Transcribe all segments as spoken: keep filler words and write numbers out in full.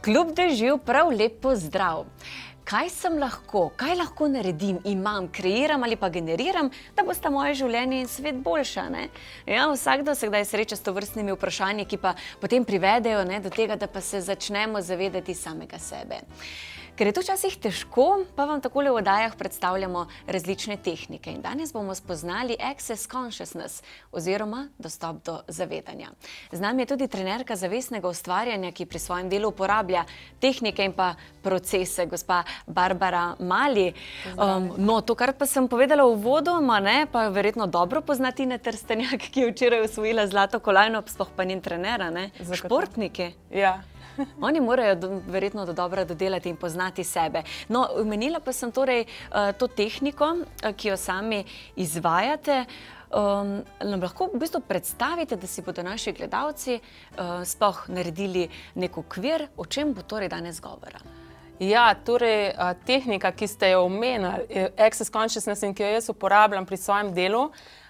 Kljub dežju prav lep pozdrav. Kaj sem lahko, kaj lahko naredim, imam, kreiram ali pa generiram, da bosta moje življenje in svet boljša, ne? Ja, vsakdo se kdaj sreča s tovrstnimi vprašanji, ki pa potem privedejo, ne, do tega, da pa se začnemo zavedati samega sebe. Ker je to včasih težko, pa vam takole v oddajah predstavljamo različne tehnike. In danes bomo spoznali Access Consciousness oziroma dostop do zavedanja. Z nami je tudi trenerka zavestnega ustvarjanja, ki pri svojem delu uporablja tehnike in pa procese, gospa Barbara Mali. Um, no, to, kar pa sem povedala uvodoma, ne, pa verjetno dobro pozna Tina Trstenjak, ki je včeraj osvojila zlato kolajno, sploh pa njen trenera, ne? Športniki. Ja. Oni morajo verjetno do dobra dodelati in poznati sebe. No, omenila pa sem torej to tehniko, ki jo sami izvajate. Nam lahko v bistvu predstavite, da si bodo naši gledalci sploh naredili nek okvir, o čem bo torej danes govora? Ja, torej tehnika, ki ste jo omenili, Access Consciousness, in ki jo jaz uporabljam pri svojem delu,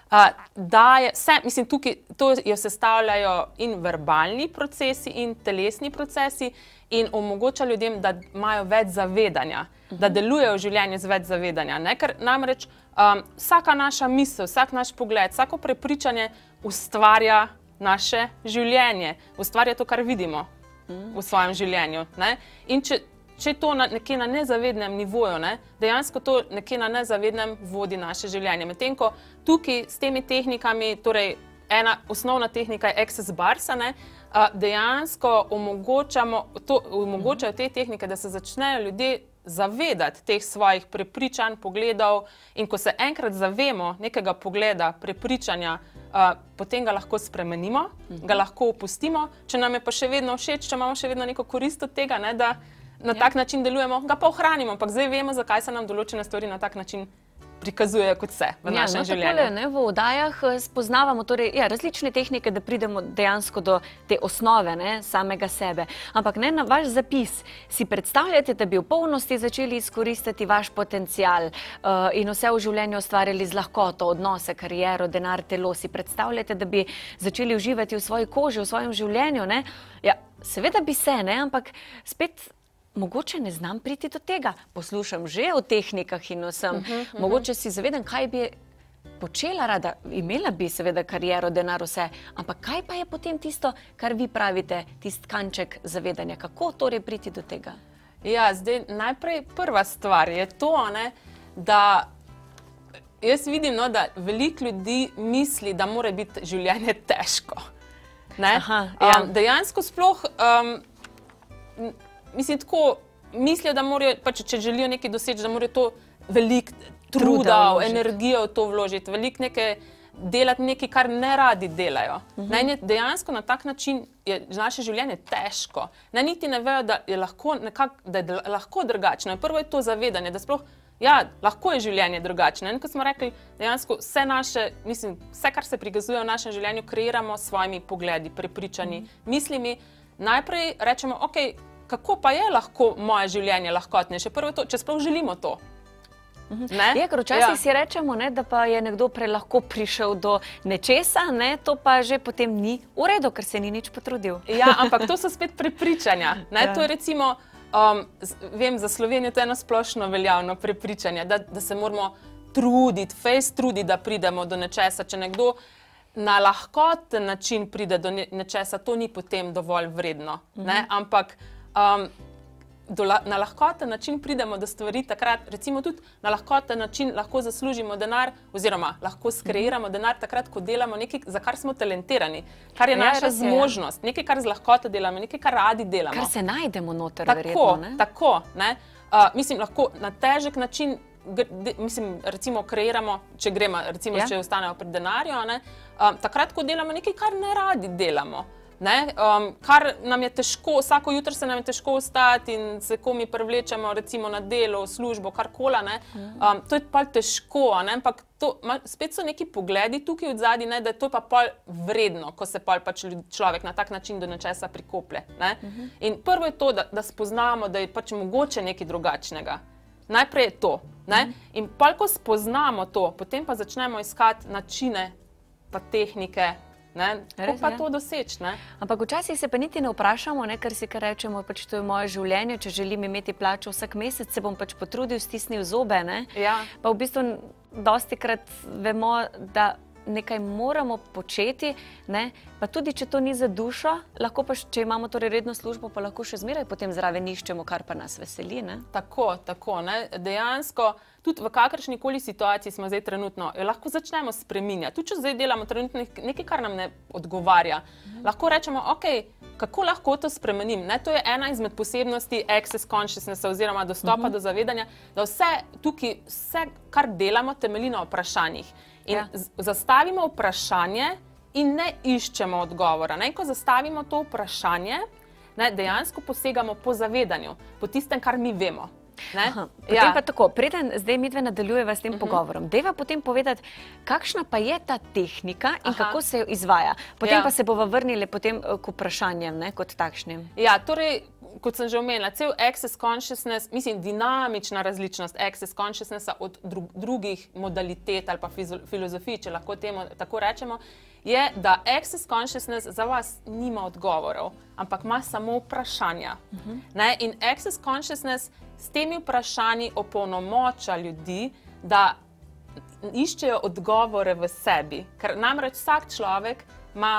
daje, mislim, tukaj to jo sestavljajo in verbalni procesi in telesni procesi in omogoča ljudem, da imajo več zavedanja, da delujejo v življenju z več zavedanja. Ker namreč vsaka naša misel, vsak naš pogled, vsako prepričanje ustvarja naše življenje, ustvarja to, kar vidimo v svojem življenju. In če Če je to nekje na nezavednem nivoju, ne, dejansko to nekje na nezavednem vodi naše življenje. Medtem ko tukaj s temi tehnikami, torej ena osnovna tehnika je Access Bars, ne, dejansko omogočamo, to, omogočajo te tehnike, da se začnejo ljudje zavedati teh svojih prepričanj, pogledov, in ko se enkrat zavemo nekega pogleda, prepričanja, potem ga lahko spremenimo, ga lahko opustimo, če nam je pa še vedno všeč, če imamo še vedno neko korist od tega, ne, da na tak način delujemo, ga pa ohranimo, ampak zdaj vemo, zakaj se nam določene stvari na tak način prikazujejo kot se v našem življenju. Ja, no takole, v oddajah spoznavamo torej, ja, različne tehnike, da pridemo dejansko do te osnove, ne, samega sebe. Ampak ne, na vaš zapis si predstavljate, da bi v polnosti začeli izkoristiti vaš potencial uh, in vse v življenju ustvarjali z lahkoto, odnose, kariero, denar, telo. Si predstavljate, da bi začeli uživati v svoji koži, v svojem življenju, ne? Ja, seveda bi se, ne, ampak spet mogoče ne znam priti do tega. Poslušam že o tehnikah in vsem. Uh -huh, uh -huh. Mogoče si zavedam, kaj bi počela rada. Imela bi seveda kariero, denar, vse. Ampak kaj pa je potem tisto, kar vi pravite, tist kanček zavedanja? Kako torej priti do tega? Ja, zdaj najprej prva stvar je to, ne, da jaz vidim, no, da veliko ljudi misli, da mora biti življenje težko. Ne? Aha, ja. um, dejansko sploh um, Mislim, tako mislijo, da morajo, pa če, če želijo nekaj doseči, da morajo to veliko truda, energijo v to vložiti, veliko nekaj delati nekaj, kar ne radi delajo. Uh -huh. Ne, dejansko na tak način je naše življenje težko. Ne, niti ne vejo, da je lahko, nekak, da je lahko drugačno. Prvo je to zavedanje, da sploh, ja, lahko je življenje drugačno. In kot smo rekli, dejansko vse naše, mislim, vse, kar se prikazuje v našem življenju, kreiramo s svojimi pogledi, prepričanji, uh -huh. mislimi. Najprej rečemo, ok, kako pa je lahko moje življenje lahkotnejše? Prvo je to, če sploh želimo to. Ne? Je, ker včasih ja. si rečemo, ne, da pa je nekdo prelahko prišel do nečesa, ne, to pa že potem ni v redu, ker se ni nič potrudil. Ja, ampak to so spet prepričanja. Ne? Ja. To je recimo, um, vem, za Slovenijo to je eno splošno veljavno prepričanje, da, da se moramo truditi, fejst truditi, da pridemo do nečesa. Če nekdo na lahkoten način pride do nečesa, to ni potem dovolj vredno. Ne? Mhm. Ampak Um, do, na lahkoten način pridemo do stvari takrat, recimo tudi na lahkoten način lahko zaslužimo denar oziroma lahko skreiramo denar takrat, ko delamo nekaj, za kar smo talentirani, kar je ja, naša zmožnost, nekaj, kar z lahkoto delamo, nekaj, kar radi delamo. Kar se najdemo noter, tako, verjetno, ne? Tako, ne? Uh, mislim, lahko na težek način, mislim, recimo kreiramo, če gremo, recimo, ja. če ostanemo pri denarju, ne? Um, takrat, ko delamo nekaj, kar ne radi delamo. Ne, um, kar nam je težko, vsako jutro se nam je težko vstati in se komi prevlečemo recimo na delo, službo, karkola, ne, um, to je pa težko, ne, ampak to, spet so neki pogledi tukaj od zadaj, ne, da je to pa pol vredno, ko se pol pač človek na tak način do nečesa prikoplje, ne. Uh-huh. In prvo je to, da, da spoznamo, da je pač mogoče nekaj drugačnega. Najprej je to, ne, uh-huh. In pol, ko spoznamo to, potem pa začnemo iskati načine pa tehnike, Kako pa to doseči? Ne? Ampak včasih se pa niti ne vprašamo, ne, ker si kar rečemo, pač to je moje življenje, če želim imeti plačo vsak mesec, se bom pač potrudil, stisnil zobe. Ne? Ja. Pa v bistvu dostikrat vemo, da nekaj moramo početi, ne? Pa tudi, če to ni za dušo, lahko pa, če imamo torej redno službo, pa lahko še zmeraj potem zraven iščemo, kar pa nas veseli. Ne? Tako, tako. Ne? Dejansko, tudi v kakršnikoli situaciji smo zdaj trenutno, jo lahko začnemo spreminjati. Tudi, če zdaj delamo trenutno nekaj, kar nam ne odgovarja, mhm. lahko rečemo, ok, kako lahko to spremenim? Ne? To je ena izmed posebnosti access consciousnessa oziroma dostopa uh-huh. do zavedanja, da vse tukaj, vse, kar delamo, temelji na vprašanjih. In ja. zastavimo vprašanje in ne iščemo odgovora. Ne? Ko zastavimo to vprašanje, ne, dejansko posegamo po zavedanju, po tistem, kar mi vemo. Aha, potem ja. pa tako, preden zdaj midve nadaljujeva s tem uh-huh. pogovorom, deva potem povedati, kakšna pa je ta tehnika in Aha. kako se jo izvaja. Potem ja. pa se bova vrnili potem k vprašanjem, ne, kot takšnim. Ja, torej, kot sem že omenila, cel access consciousness, mislim, dinamična različnost access consciousnessa od dru drugih modalitet ali pa filozofij, če lahko temu tako rečemo, je, da access consciousness za vas nima odgovorov, ampak ima samo vprašanja. Uh-huh. Ne? In access consciousness s temi vprašanji opolnomoča ljudi, da iščejo odgovore v sebi. Ker namreč vsak človek ima,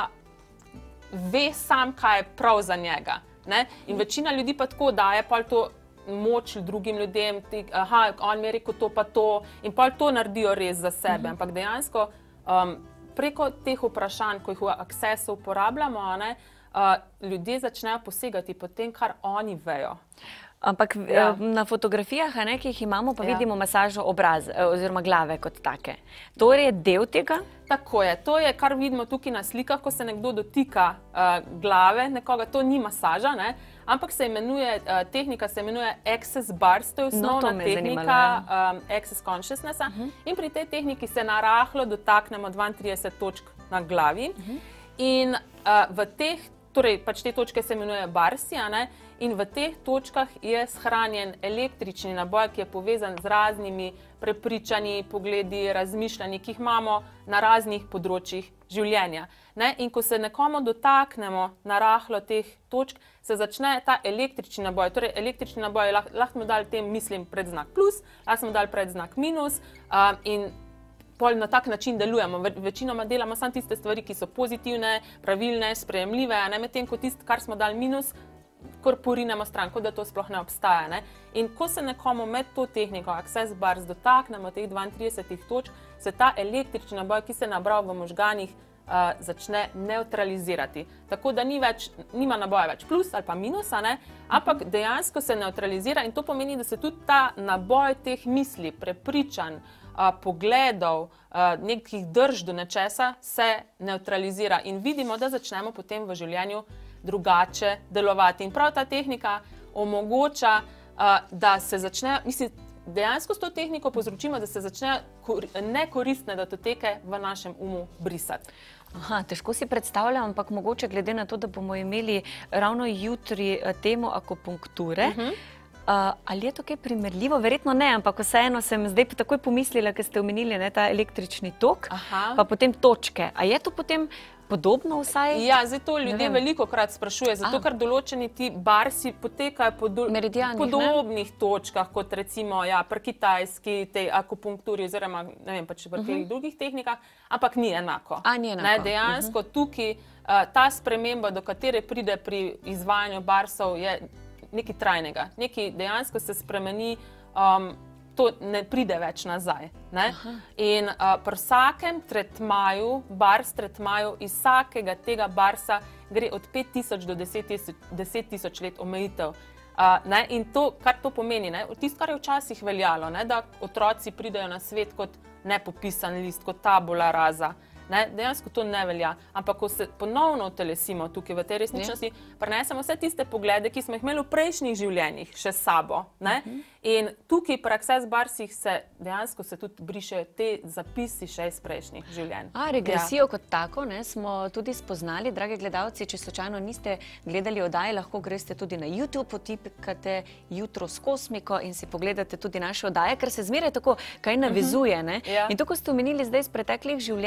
ve sam, kaj je prav za njega. Ne? In večina ljudi pa tako daje pol to moč drugim ljudem, ti, aha, on mi je rekel to pa to, in pol to naredijo res za sebe. Uh-huh. Ampak dejansko um, preko teh vprašanj, ko jih v Accessu uporabljamo, ne, uh, ljudje začnejo posegati po tem, kar oni vejo. Ampak ja. na fotografijah, ne, ki jih imamo, pa ja. vidimo masažo obraza oziroma glave kot take. To je del tega? Tako je. To je, kar vidimo tukaj na slikah, ko se nekdo dotika uh, glave nekoga. To ni masaža, ne, ampak se imenuje, uh, tehnika se imenuje Access Bars, to je osnovna no, to tehnika um, Access Consciousnessa. Uh-huh. In pri tej tehniki se narahlo dotaknemo dvaintrideset točk na glavi. Uh-huh. In uh, v teh, torej pač te točke se imenuje barsi, ne, in v teh točkah je shranjen električni naboj, ki je povezan z raznimi prepričanji, pogledi, razmišljanji, ki jih imamo na raznih področjih življenja. Ne? In ko se nekomu dotaknemo narahlo teh točk, se začne ta električni naboj. Torej, električni naboj lahko, lahko smo dali tem mislim predznak plus, lahko smo dali predznak minus uh, in pol na tak način delujemo. Večinoma delamo samo tiste stvari, ki so pozitivne, pravilne, sprejemljive, a ne medtem, ko tisto, kar smo dali minus, korporinemo stran, kot da to sploh ne obstaja. Ne? In ko se nekomu med to tehniko Access Bars dotaknemo teh dvaintridesetih točk, se ta električni naboj, ki se je nabral v možganih, uh, začne neutralizirati. Tako da ni več, nima naboja več plus ali pa minusa, ne? Ampak dejansko se neutralizira in to pomeni, da se tudi ta naboj teh misli, prepričanj, uh, pogledov, uh, nekih drž do nečesa se neutralizira in vidimo, da začnemo potem v življenju drugače delovati. In prav ta tehnika omogoča, uh, da se začne, mislim, dejansko s to tehniko povzročimo, da se začne nekoristne datoteke v našem umu brisati. Aha, težko si predstavljam, ampak mogoče glede na to, da bomo imeli ravno jutri temo akupunkture, uh-huh. Uh, ali je to kaj primerljivo? Verjetno ne, ampak vseeno sem zdaj takoj pomislila, ker ste omenili ne, ta električni tok, Aha. pa potem točke. A je to potem podobno vsaj? Ja, zdaj to ljudje veliko krat sprašuje, zato ker določeni ti barsi potekajo po do, podobnih ne? točkah, kot recimo ja, pri kitajski tej akupunkturi oziroma ne vem, pa če pri uh-huh. drugih tehnikah, ampak ni enako. A, ni enako. Ne, dejansko uh-huh. tukaj uh, ta sprememba, do katere pride pri izvajanju barsov, je nekaj trajnega, nekaj dejansko se spremeni, um, to ne pride več nazaj. Ne? In uh, pri vsakem tretmaju, bars tretmaju, iz vsakega tega barsa gre od pet tisoč do deset tisoč let omejitev. Uh, ne? In to, kar to pomeni, ne? Tisto, kar je včasih veljalo, ne? Da otroci pridejo na svet kot nepopisan list, kot tabula rasa. Ne, dejansko to ne velja, ampak ko se ponovno utelesimo tukaj v tej resničnosti, ne? prenesemo vse tiste poglede, ki smo jih imeli v prejšnjih življenjih še sabo. Ne? Uh-huh. In tukaj pri Access Barsih se dejansko se tudi brišejo te zapisi še iz prejšnjih življenj. A, regresijo ja. kot tako ne, smo tudi spoznali, drage gledalci, če slučajno niste gledali oddaje, lahko greste tudi na YouTube, potipkate Jutro s kosmiko in si pogledate tudi naše oddaje, ker se zmeraj tako kaj navezuje. Ne? Uh-huh. ja. In to, ko ste omenili zdaj iz preteklih življenj, ne,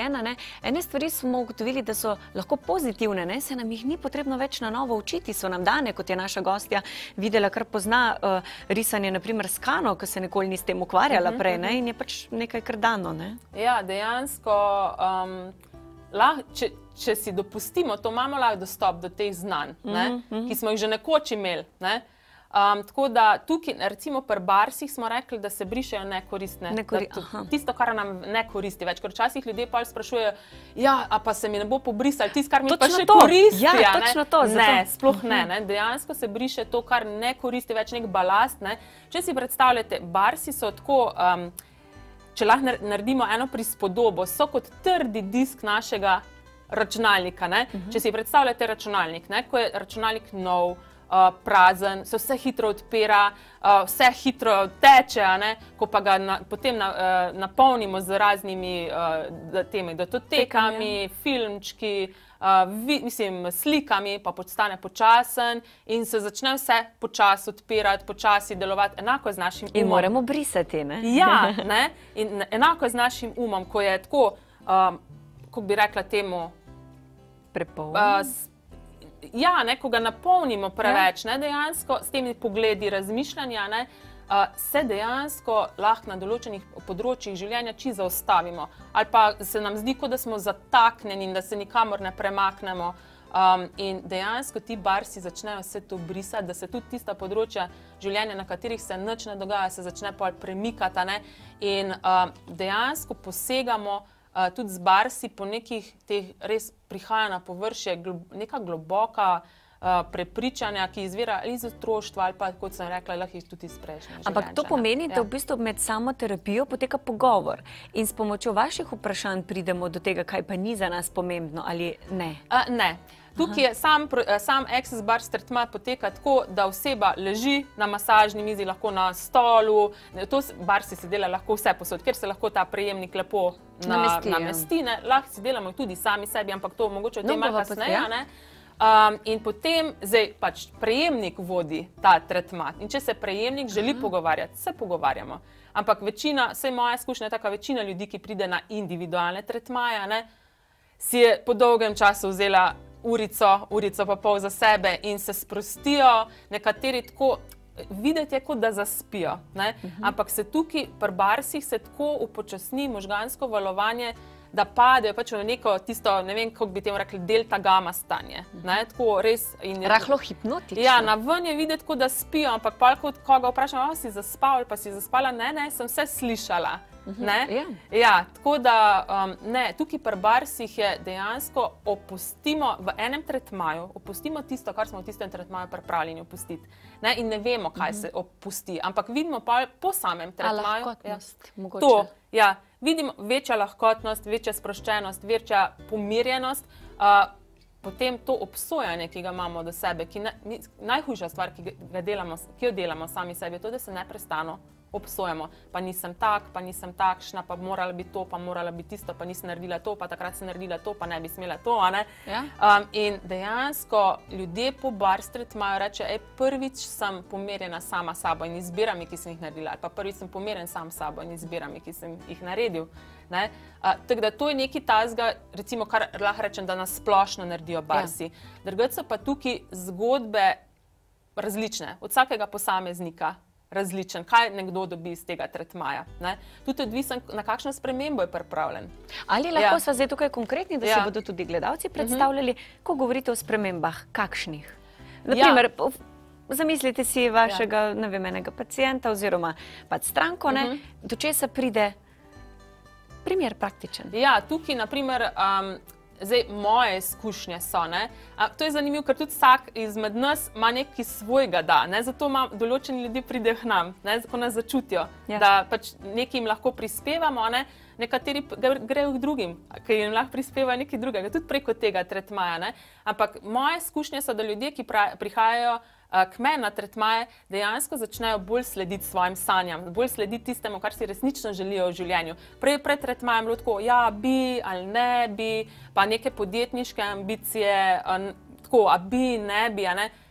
Ene stvari smo ugotovili, da so lahko pozitivne, ne? Se nam jih ni potrebno več na novo učiti, so nam dane, kot je naša gostja videla, kar pozna uh, risanje, naprimer skano, ki se nikoli ni s tem ukvarjala prej, ne? In je pač nekaj kar dano, ne? Ja, dejansko, um, lah, če, če si dopustimo, to imamo lahko dostop do teh znanj, ne? Mm-hmm. Ki smo jih že nekoč imeli, ne? Um, tako da tukaj, recimo pri barsih smo rekli, da se brišejo nekoristne. Nekori tisto, kar nam ne koristi več. Ker včasih ljudje pa sprašujejo, ja, a pa se mi ne bo pobrisali, tisto, kar mi točno pa še to. Koristi. Ja, ja, točno to. Ne, zato. Sploh ne, ne. Dejansko se briše to, kar ne koristi več, nek balast. Ne. Če si predstavljate, barsi so tako, um, če lahko naredimo eno prispodobo, so kot trdi disk našega računalnika. Ne. Uh -huh. Če si predstavljate računalnik, ne, ko je računalnik nov, Uh, prazen, se vse hitro odpira, uh, vse hitro teče, ne? Ko pa ga na, potem na, uh, napolnimo z raznimi uh, temi datotekami, filmčki, uh, vi, mislim, slikami, pa postane počasen in se začne vse počasi odpirati, počasi delovati, enako je z našim umom. In moramo brisati, ne? Ja, ne? In enako je z našim umom, ko je tako, um, kako bi rekla temu, prepoln. Uh, Ja, ne, ko ga napolnimo preveč, ne, dejansko s temi pogledi razmišljanja, ne, uh, se dejansko lahko na določenih področjih življenja čisto zaustavimo. Ali pa se nam zdi, kot da smo zataknjeni in da se nikamor ne premaknemo. Um, in dejansko ti barsi začnejo vse to brisati, da se tudi tista področja življenja, na katerih se nič ne dogaja, se začne pol premikati, ne, in um, dejansko posegamo Uh, tudi z barsi po nekih teh res prihaja na površje glob, neka globoka uh, prepričanja, ki izvira iz otroštva ali pa, kot sem rekla, lahko jih tudi iz prejšnjega življenja. Ampak to pomeni, da ja. v bistvu med samo terapijo poteka pogovor in s pomočjo vaših vprašanj pridemo do tega, kaj pa ni za nas pomembno ali ne? Uh, ne. Tukaj je sam, sam Access Bars tretma poteka tako, da oseba leži na masažni mizi, lahko na stolu, to barsi se dela lahko vse posod, ker se lahko ta prejemnik lepo namesti, na, namesti ne? Lahko si delamo tudi sami sebi, ampak to mogoče o tem malo kasneje, ne? Um, in potem, zdaj pač prejemnik vodi ta tretma in če se prejemnik želi Aha. pogovarjati, se pogovarjamo. Ampak večina, vsaj moja izkušnja je taka, večina ljudi, ki pride na individualne tretmaje, ne, si je po dolgem času vzela urico, urico pa pol za sebe in se sprostijo, nekateri tako, videti je kot da zaspijo, ne? Uh-huh. Ampak se tukaj pri barsih se tako upočasni možgansko valovanje, da padejo pač v neko tisto, ne vem, kako bi temu rekli, delta gama stanje. Uh-huh. Ne? Tako res... In rahlo hipnotično. Ja, na ven je videti, kot da spijo, ampak pa kot koga vprašam, a si zaspal ali pa si zaspala, ne, ne, sem vse slišala. Uh-huh. Ne? Ja. Ja, tako da, um, ne, tukaj pri barsih je dejansko opustimo v enem tretmaju, opustimo tisto, kar smo v tistem tretmaju pripravljeni opustiti. Ne? In ne vemo, kaj uh-huh. se opusti, ampak vidimo pa po samem tretmaju. A lahkotnost, ja. Mogoče. To, ja, vidimo večja lahkotnost, večja sproščenost, večja pomirjenost, uh, potem to obsojanje, ki ga imamo do sebe, ki ne, najhujša stvar, ki, ga delamo, ki jo delamo sami sebi, je to, da se neprestano obsojamo. Pa nisem tak, pa nisem takšna, pa morala bi to, pa morala bi tisto, pa nisem naredila to, pa takrat sem naredila to, pa ne bi smela to, a ne? Ja. Um, in dejansko ljudje po bar tretmaju reče, ej, prvič sem pomirjena sama sabo in izbirami, ki sem jih naredila, ali pa prvič sem pomirjen sam sabo in izbirami, ki sem jih naredil. Ne? Uh, tako da to je nekaj tazga, recimo, kar lahko rečem, da nas splošno naredijo barsi. Ja. Drugače so pa tukaj zgodbe različne, od vsakega posameznika različen, kaj nekdo dobi iz tega tretmaja. Ne? Tudi odvisen, na kakšno spremembo je pripravljen. Ali lahko ja. sva zdaj tukaj konkretni, da ja. se bodo tudi gledalci predstavljali, uh-huh. ko govorite o spremembah, kakšnih? Naprimer, ja. zamislite si vašega, ja. ne vem, enega pacienta oziroma pač stranko, ne? Uh-huh. Do česa pride primer praktičen. Ja, tukaj, naprimer, um, zdaj moje izkušnje so, ne. A, to je zanimivo, ker tudi vsak izmed nas ima nekaj svojega da, ne. Zato ima določeni ljudje pridejo k nam, ne, ko nas začutijo, ja. da pač nekaj jim lahko prispevamo, ne. Nekateri grejo k drugim, ki jim lahko prispevajo nekaj drugega, tudi preko tega tretmaja, ne. Ampak moje izkušnje so, da ljudje, ki prihajajo k meni na tretmaje, dejansko začnejo bolj slediti svojim sanjam, bolj slediti tistemu, kar si resnično želijo v življenju. Prej pred tretmajem bilo tako, ja, bi ali ne bi, pa neke podjetniške ambicije, tako, a bi, ne bi, a ne.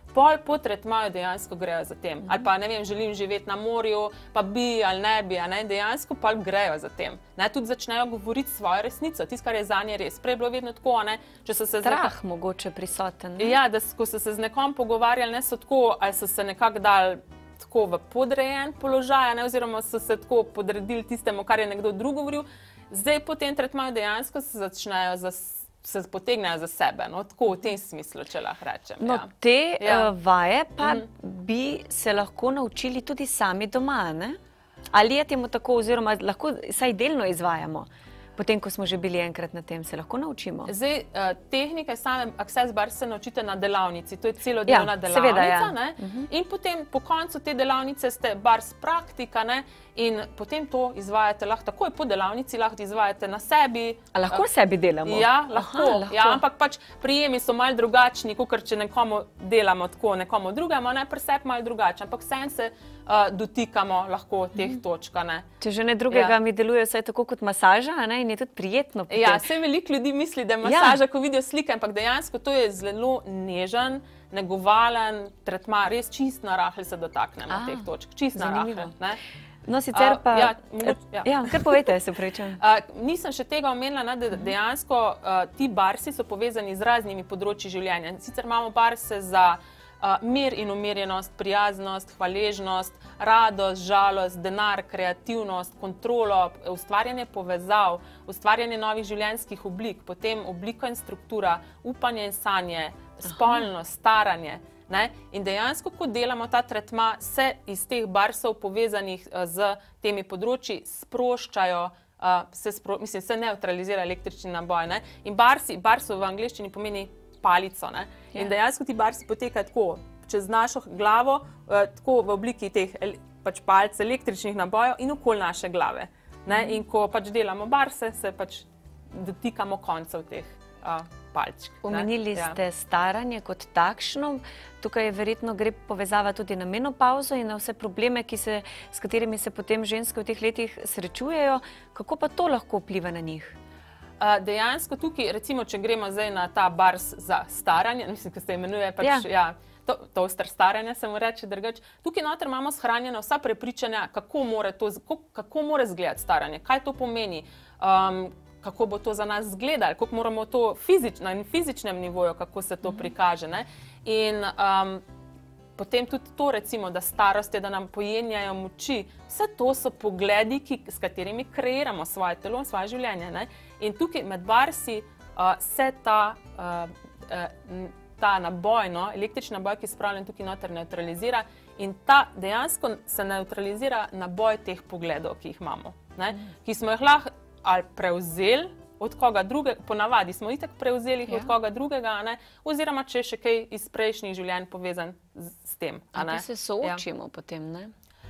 pol po tretmaju dejansko grejo za tem. Ali pa, ne vem, želim živeti na morju, pa bi ali ne bi, a ne, dejansko pa grejo za tem. Ne, tudi začnejo govoriti svojo resnico, tisto, kar je zanje res. Prej je bilo vedno tako, ne, če so se strah nekom... mogoče prisoten. Ne? Ja, da ko so se z nekom pogovarjali, ne so tako, ali so se nekako dali tako v podrejen položaj, ne, oziroma so se tako podredili tistemu, kar je nekdo drug govoril. Zdaj po tem tretmaju dejansko se začnejo za se potegnejo za sebe, no, tako v tem smislu, če lahko rečem. No, ja. te ja. uh, vaje pa mm. bi se lahko naučili tudi sami doma, ne? Ali je temu tako, oziroma lahko saj delno izvajamo? Potem, ko smo že bili enkrat na tem, se lahko naučimo. Zdaj, uh, tehnike same Access Bars se naučite na delavnici, to je celodnevna ja, delavnica. Seveda, ja. Ne? Uh -huh. In potem po koncu te delavnice ste Bars praktika, ne? In potem to izvajate lahko takoj po delavnici, lahko izvajate na sebi. A lahko uh, sebi delamo? Ja, lahko. Aha, lahko. Ja, ampak pač prijemi so malo drugačni, kot če nekomu delamo tako, nekomu drugemu, ne, pri sebi malo drugače, ampak vsem se uh, dotikamo lahko teh mm. točk. Ne. Če že ne drugega, ja. mi deluje vsaj tako kot masaža, ne, in je tudi prijetno. Potem. Ja, vse veliko ljudi misli, da je masaža, ja. ko vidijo slike, ampak dejansko to je zelo nežen, negovalen tretma, res čist narahel se dotaknemo A, teh točk, čist narahel. No, sicer pa... Uh, ja, mogoč, ja. ja, kar povejte, se upravičujem. Uh, nisem še tega omenila, ne, da dejansko uh, ti barsi so povezani z raznimi področji življenja. Sicer imamo barse za uh, mir in umirjenost, prijaznost, hvaležnost, radost, žalost, denar, kreativnost, kontrolo, ustvarjanje povezav, ustvarjanje novih življenjskih oblik, potem oblika in struktura, upanje in sanje, spolnost, staranje. Ne? In dejansko, ko delamo ta tretma, se iz teh barsov povezanih uh, z temi področji sproščajo, uh, se, spro, mislim, se neutralizira električni naboj. Ne? In barsi, barsov v angleščini pomeni palico. Ne? Yeah. In dejansko ti barsi potekajo tako, čez našo glavo, uh, tako v obliki teh pač palc električnih nabojev in okoli naše glave. Ne? Mm. In ko pač delamo barse, se pač dotikamo koncev teh uh, palčk. Omenili ste staranje kot takšno. Tukaj je verjetno gre povezava tudi na menopauzo in na vse probleme, ki se, s katerimi se potem ženske v teh letih srečujejo. Kako pa to lahko vpliva na njih? Uh, dejansko tukaj, recimo, če gremo zdaj na ta bars za staranje, mislim, ki se imenuje pač, ja. Ja, to, toaster staranja, se mu reče drugače. Tukaj noter imamo shranjena vsa prepričanja, kako more to, kako, kako more izgledati staranje, kaj to pomeni. Um, kako bo to za nas izgledalo, kako moramo to fizič, na fizičnem nivoju, kako se to prikaže. Ne? In um, potem tudi to, recimo, da starost je, da nam pojenjajo moči. Vse to so pogledi, ki, s katerimi kreiramo svoje telo in svoje življenje. Ne? In tukaj med barsi uh, se ta, uh, uh, ta naboj, no, električni naboj, ki je spravljen tukaj noter, neutralizira in ta dejansko se neutralizira naboj teh pogledov, ki jih imamo. Ne? Ki smo jih lahko ali prevzeli od koga drugega, ponavadi smo itak prevzeli ja. od koga drugega, ne? Oziroma če je še kaj iz prejšnjih življenj povezan z, z tem. Ampak se soočimo ja. potem, ne?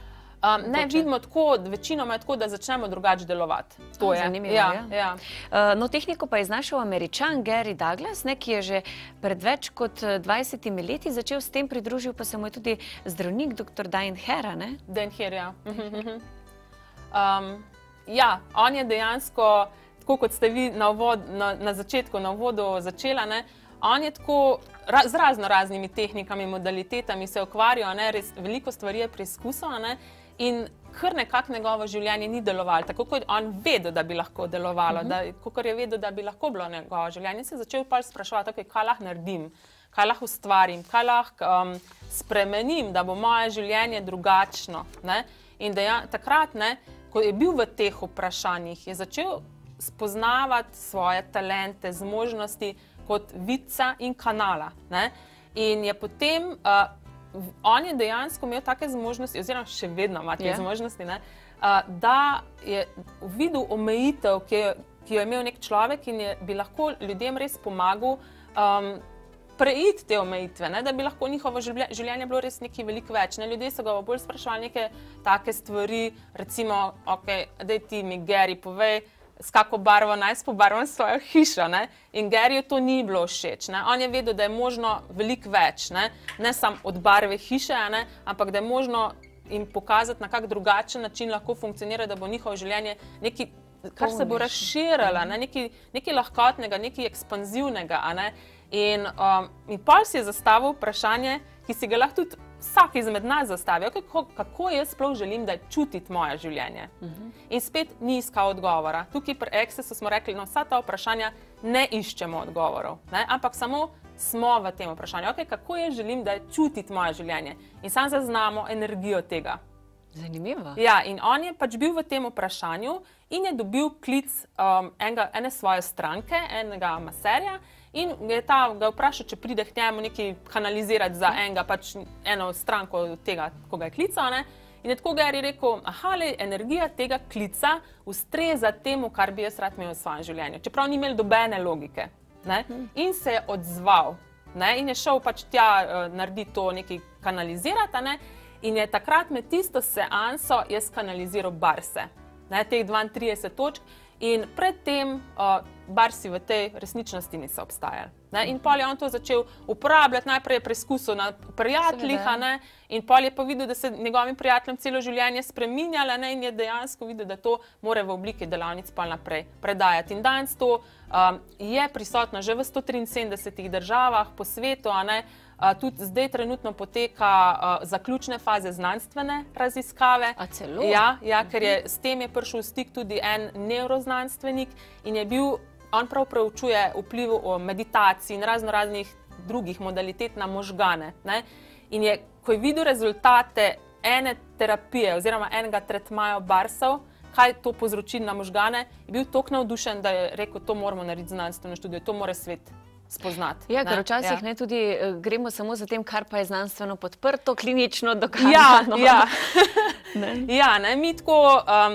Um, ne, vidimo tako, večinoma je tako, da začnemo drugače delovati. To je zanimivo. Ja, ja. Ja. Uh, no, tehniko pa je iznašel Američan Gary Douglas, ne, ki je že pred več kot dvajsetimi leti začel s tem, pridružil pa se mu je tudi zdravnik doktor Dan Hera, ne? Dan Hera, ja. um, Ja, on je dejansko, tako kot ste vi na, uvod, na, na začetku, na uvodu začela, ne, on je tako ra, z razno raznimi tehnikami, modalitetami se ukvarjal, ne, res veliko stvari je preizkusil, ne, in kar nekako njegovo življenje ni delovalo, tako kot on vedel, da bi lahko delovalo, uh-huh. da, kakor je vedel, da bi lahko bilo njegovo življenje, se je začel pa spraševati, okay, kaj lahko naredim, kaj lahko ustvarim, kaj lahko um, spremenim, da bo moje življenje drugačno. Ne, in deja, takrat, ne, ko je bil v teh vprašanjih, je začel spoznavati svoje talente, zmožnosti kot vidca in kanala. Ne? In je potem, uh, on je dejansko imel take zmožnosti, oziroma še vedno ima te yeah. zmožnosti, ne? Uh, da je videl omejitev, ki, je, ki jo je imel nek človek in je, bi lahko ljudem res pomagal um, preiti te omejitve, ne, da bi lahko njihovo življenje bilo res nekaj veliko več. Ne. Ljudje so ga bolj spraševali neke take stvari, recimo, ok, daj ti mi, Gary, povej, s kako barvo naj pobarvam svojo hišo. Ne. In Garyju to ni bilo všeč. Ne. On je vedel, da je možno veliko več, ne, ne samo od barve hiše, ne, ampak da je možno jim pokazati, na kak drugačen način lahko funkcionira, da bo njihovo življenje nekaj, kar se bo razširilo, ne, nekaj, nekaj lahkotnega, nekaj ekspanzivnega, a ne. In, um, in pol si je zastavil vprašanje, ki si ga lahko tudi vsak izmed nas zastavi, kako, kako jaz sploh želim, da je čutiti moje življenje. Uh-huh. In spet ni iskal odgovora. Tukaj pri Accessu smo rekli, na vsa ta vprašanja ne iščemo odgovorov, ne? Ampak samo smo v tem vprašanju, okay, kako jaz želim, da je čutiti moje življenje. In sam zaznamo energijo tega. Zanimivo. Ja, in on je pač bil v tem vprašanju in je dobil klic um, enega, ene svoje stranke, enega maserja, in je ta ga vprašal, če pride k njemu nekaj kanalizirati za enega, pač eno stranko tega, ko ga je klical, ne? In tako ga je rekel, aha, le, energija tega klica ustreza temu, kar bi jaz rad imel v svojem življenju. Čeprav ni imel dobene logike, ne? In se je odzval, ne? In je šel pač tja uh, narediti to nekaj kanalizirati, ne? In je takrat med tisto seanso je skanaliziral barse, ne, teh dvaintrideset točk, in predtem uh, barsi v tej resničnosti niso obstajali. Ne, in pol je on to začel uporabljati, najprej je preizkusil na prijateljih, ne, in pol je pa videl, da se njegovim prijateljem celo življenje spreminjalo, ne, in je dejansko videl, da to more v obliki delavnic pol naprej predajati. In danes to um, je prisotno že v sto triinsedemdesetih državah po svetu, a ne. Uh, tudi zdaj trenutno poteka uh, zaključne faze znanstvene raziskave. A celo? Ja, ja, ker je s tem je prišel v stik tudi en nevroznanstvenik in je bil, on prav preučuje vpliv meditacij in razno raznih drugih modalitet na možgane, ne? In je, ko je videl rezultate ene terapije oziroma enega tretmaja barsov, kaj to povzroči na možgane, je bil toliko navdušen, da je rekel, to moramo narediti znanstveno študijo, to mora svet spoznati. Ja, ker včasih ja. ne tudi uh, gremo samo za tem, kar pa je znanstveno podprto, klinično dokazano. Ja, ja. ne? ja ne, mi tako, um,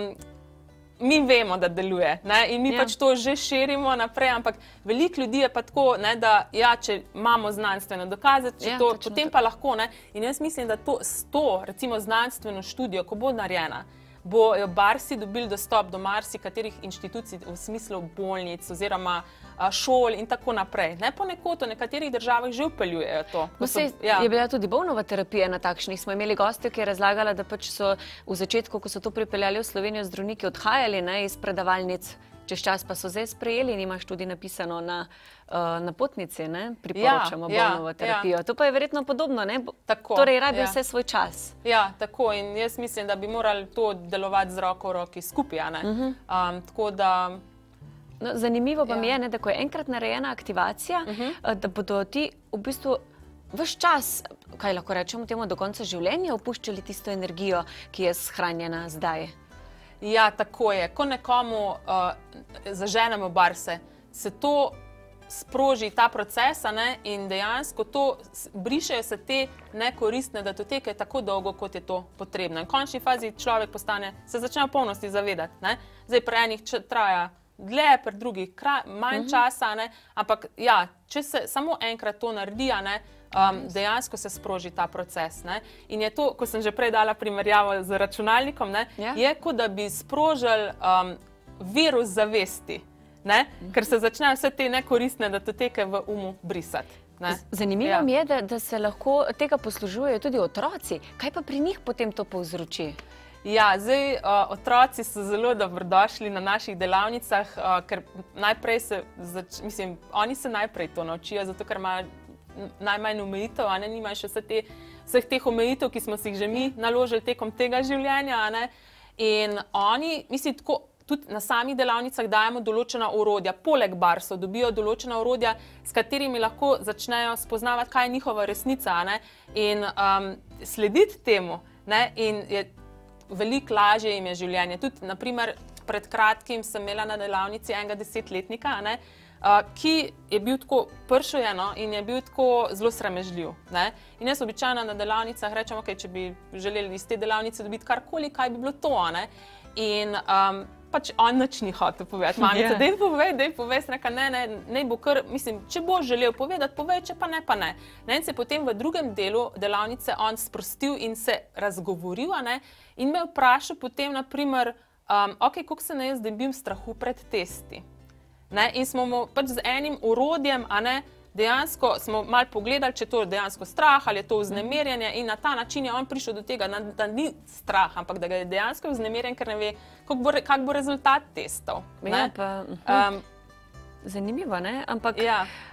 mi vemo, da deluje, ne? In mi ja. pač to že širimo naprej, ampak veliko ljudi je pa tako, ne, da ja, če imamo znanstveno dokazati, če ja, to, potem to. pa lahko, ne? In jaz mislim, da to, s to, recimo znanstveno študijo, ko bo narejena, bojo barsi dobili dostop do marsikaterih inštitucij v smislu bolnic oziroma šol in tako naprej. Ne, ponekod v nekaterih državah že vpeljujejo to. No, so, ja. Je bila tudi Bovnova terapija na takšnih. Smo imeli gostjo, ki je razlagala, da pač so v začetku, ko so to pripeljali v Slovenijo, zdravniki odhajali, ne, iz predavalnic. Čez čas pa so zdaj sprejeli in imaš tudi napisano na, uh, na potnici, ne, priporočamo ja, Bovnovo ja, terapijo. Ja. To pa je verjetno podobno, ne? Tako, torej rabijo ja. vse svoj čas. Ja, tako, in jaz mislim, da bi morali to delovati z roko v roki skupaj, ne. Uh -huh. um, tako da... No, zanimivo pa ja. mi je, ne, da ko je enkrat narejena aktivacija, uh -huh. da bodo ti v bistvu ves čas, kaj lahko rečemo temu, do konca življenja opuščali tisto energijo, ki je shranjena zdaj. Ja, tako je. Ko nekomu uh, zaženemo barse, se to sproži, ta proces, ne, in dejansko to brišejo se te nekoristne datoteke tako dolgo, kot je to potrebno. In v končni fazi človek postane, se začne v polnosti zavedati. Ne. Zdaj pri enih traja dlje, pri drugih kraj, manj uh -huh. časa, ne, ampak ja, če se samo enkrat to naredi, ne, Um, dejansko se sproži ta proces. Ne? In je to, ko sem že prej dala primerjavo z računalnikom, ne? Ja. je kot da bi sprožili um, virus zavesti, ne? ker se začnejo vse te nekoristne datoteke v umu brisati. Ne? Zanimivo ja. mi je, da, da se lahko tega poslužujejo tudi otroci. Kaj pa pri njih potem to povzroči? Ja, zdaj, uh, otroci so zelo dobrodošli na naših delavnicah, uh, ker najprej se, zač, mislim, oni se najprej to naučijo, zato ker imajo najmanj omejitev, a ne, nimajo še vse te, vseh teh omejitev, ki smo si jih že mi naložili tekom tega življenja, a ne. In oni, mislim, tako, tudi na samih delavnicah dajemo določena orodja, poleg barsov dobijo določena orodja, s katerimi lahko začnejo spoznavati, kaj je njihova resnica, a ne, in um, slediti temu, ne, in je veliko lažje jim je življenje. Tudi, na primer, pred kratkim sem imela na delavnici enega desetletnika, a ne, Uh, ki je bil tako pršojeno in je bil tako zelo sramežljiv. Ne? In jaz običajno na delavnicah rečem, okay, če bi želeli iz te delavnice dobiti karkoli, kaj bi bilo to. Ne? In um, pač on nič ni hotel povedati. Mamica, yeah. dej povej, dej povej, reka, ne, ne, ne bo kar, mislim, če bo želel povedati, povej, če pa ne, pa ne. Ne? In se potem v drugem delu delavnice on sprostil in se razgovoril, ne? In me vprašal potem, na primer, um, ok, koliko se ne jaz dobim strahu pred testi. Ne, in smo mu pač z enim orodjem, a ne, dejansko smo malo pogledali, če to je dejansko strah ali je to vznemirjenje, in na ta način je on prišel do tega, da ni strah, ampak da ga je dejansko vznemirjen, ker ne ve, kak bo, kak bo rezultat testov. Ja, pa, um, zanimivo, ne? Ampak ja.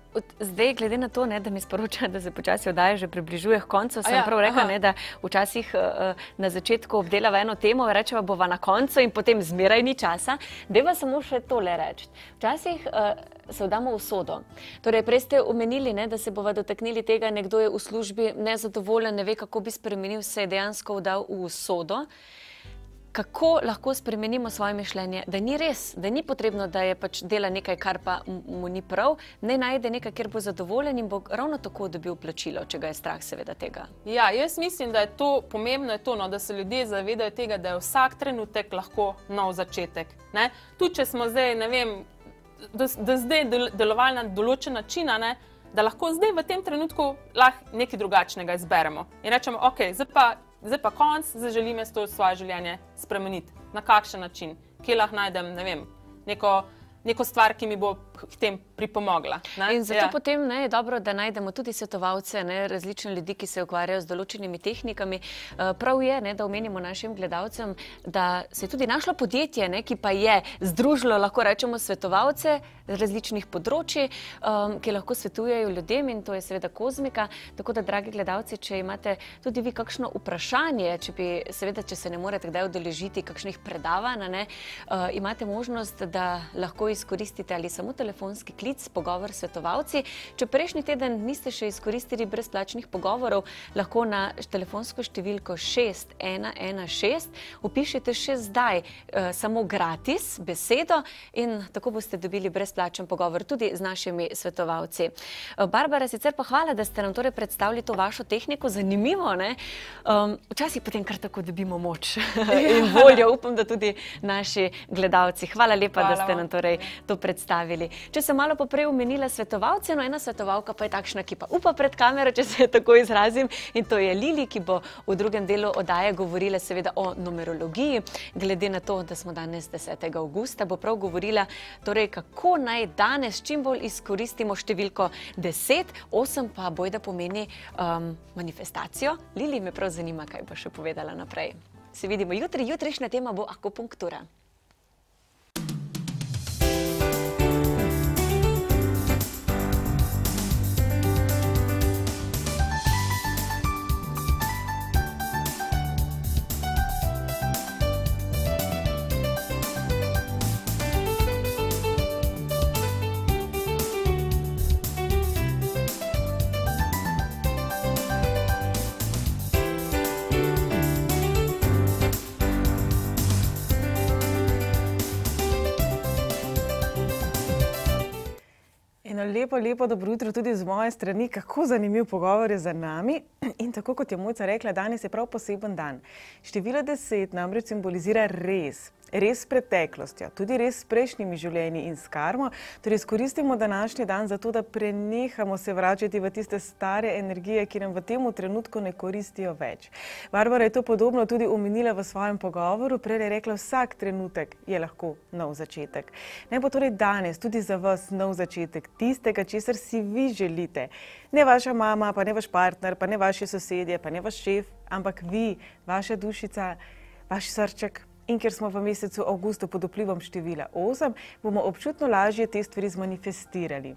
Zdaj, glede na to, ne, da mi sporočajo, da se počasi oddaja že približuje k koncu, sem ja, prav rekla, ne, da včasih uh, na začetku obdelava eno temo, rečeva bova na koncu in potem zmeraj ni časa. Deva samo še tole reči. Včasih uh, se vdamo v usodo. Torej, prej ste omenili, ne, da se bova dotaknili tega, nekdo je v službi nezadovoljen, ne ve, kako bi spremenil, se je dejansko vdal v usodo. Kako lahko spremenimo svoje mišljenje, da ni res, da ni potrebno, da je pač dela nekaj, kar pa mu ni prav, ne najde nekaj, kjer bo zadovoljen in bo ravno tako dobil plačilo, če ga je strah seveda tega. Ja, jaz mislim, da je to pomembno, je to, no, da se ljudje zavedajo tega, da je vsak trenutek lahko nov začetek. Ne? Tudi če smo zdaj, ne vem, da, da zdaj delovali na določen način, ne, da lahko zdaj v tem trenutku lahko nekaj drugačnega izberemo. In rečemo, ok, zdaj pa Zdaj pa konc, zdaj želim jaz to svoje življenje spremeniti. Na kakšen način? Kje lahko najdem, ne vem, neko, neko stvar, ki mi bo k tem pripomogla. Ne? In zato ja. potem ne, je dobro, da najdemo tudi svetovalce, ne, različne ljudi, ki se ukvarjajo z določenimi tehnikami. Prav je, ne, da omenimo našim gledalcem, da se je tudi našlo podjetje, ne, ki pa je združilo, lahko rečemo, svetovalce različnih področji, um, ki lahko svetujejo ljudem in to je seveda Kozmika. Tako da, dragi gledalci, če imate tudi vi kakšno vprašanje, če bi, seveda, če se ne morete kdaj udeležiti kakšnih predavanj, ne, uh, imate možnost, da lahko izkoristite ali samo telefonski klic, pogovor s svetovalci. Če prejšnji teden niste še izkoristili brezplačnih pogovorov, lahko na telefonsko številko šest ena ena šest vpišite še zdaj uh, samo gratis besedo in tako boste dobili brezplačni plačen pogovor tudi z našimi svetovalci. Barbara, sicer pa hvala, da ste nam torej predstavili to vašo tehniko. Zanimivo, ne? Um, včasih potem kar tako dobimo moč in voljo. Upam, da tudi naši gledalci. Hvala lepa, hvala, da ste nam torej to predstavili. Če sem malo poprej omenila svetovalce, no ena svetovalka pa je takšna, ki pa upa pred kamero, če se tako izrazim, in to je Lili, ki bo v drugem delu oddaje govorila seveda o numerologiji. Glede na to, da smo danes desetega avgusta, bo prav govorila, torej kako naj danes čim bolj izkoristimo številko deset, osem pa bojda pomeni um, manifestacijo. Lili, me prav zanima, kaj bo še povedala naprej. Se vidimo jutri, jutrišnja tema bo akupunktura. Lepo, lepo dobro jutro tudi z moje strani. Kako zanimiv pogovor je za nami. In tako kot je Mojca rekla, danes je prav poseben dan. Število deset namreč simbolizira res, res s preteklostjo, tudi res s prejšnjimi življenji in s karmo. Torej, izkoristimo današnji dan za to, da prenehamo se vračati v tiste stare energije, ki nam v tem trenutku ne koristijo več. Barbara je to podobno tudi omenila v svojem pogovoru. Prej je rekla, vsak trenutek je lahko nov začetek. Naj bo torej danes tudi za vas nov začetek tistega, česar si vi želite. Ne vaša mama, pa ne vaš partner, pa ne vaši sosedje, pa ne vaš šef, ampak vi, vaša dušica, vaš srček. In ker smo v mesecu avgustu pod vplivom števila osem, bomo občutno lažje te stvari zmanifestirali.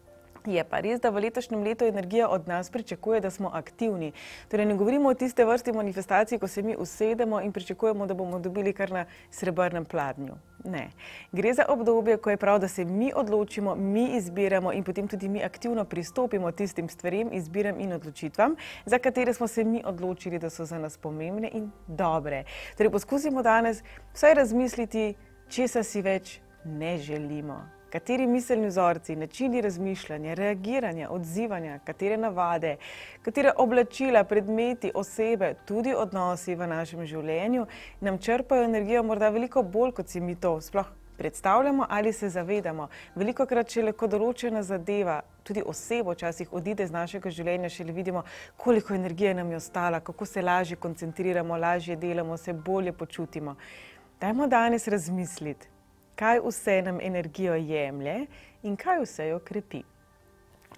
Je pa res, da v letošnjem letu energija od nas pričakuje, da smo aktivni. Torej, ne govorimo o tiste vrsti manifestacij, ko se mi usedemo in pričakujemo, da bomo dobili kar na srebrnem pladnju. Ne. Gre za obdobje, ko je prav, da se mi odločimo, mi izbiramo in potem tudi mi aktivno pristopimo tistim stvarem, izbiram in odločitvam, za katere smo se mi odločili, da so za nas pomembne in dobre. Torej, poskusimo danes vsaj razmisliti, česa si več ne želimo. Kateri miselni vzorci, načini razmišljanja, reagiranja, odzivanja, katere navade, katere oblačila, predmeti, osebe, tudi odnosi v našem življenju nam črpajo energijo morda veliko bolj, kot si mi to sploh predstavljamo ali se zavedamo. Velikokrat šele ko določena zadeva, tudi osebo včasih odide z našega življenja, šele vidimo, koliko energije nam je ostala, kako se lažje koncentriramo, lažje delamo, se bolje počutimo. Dajmo danes razmisliti, kaj vse nam energijo jemlje in kaj vse jo krepi.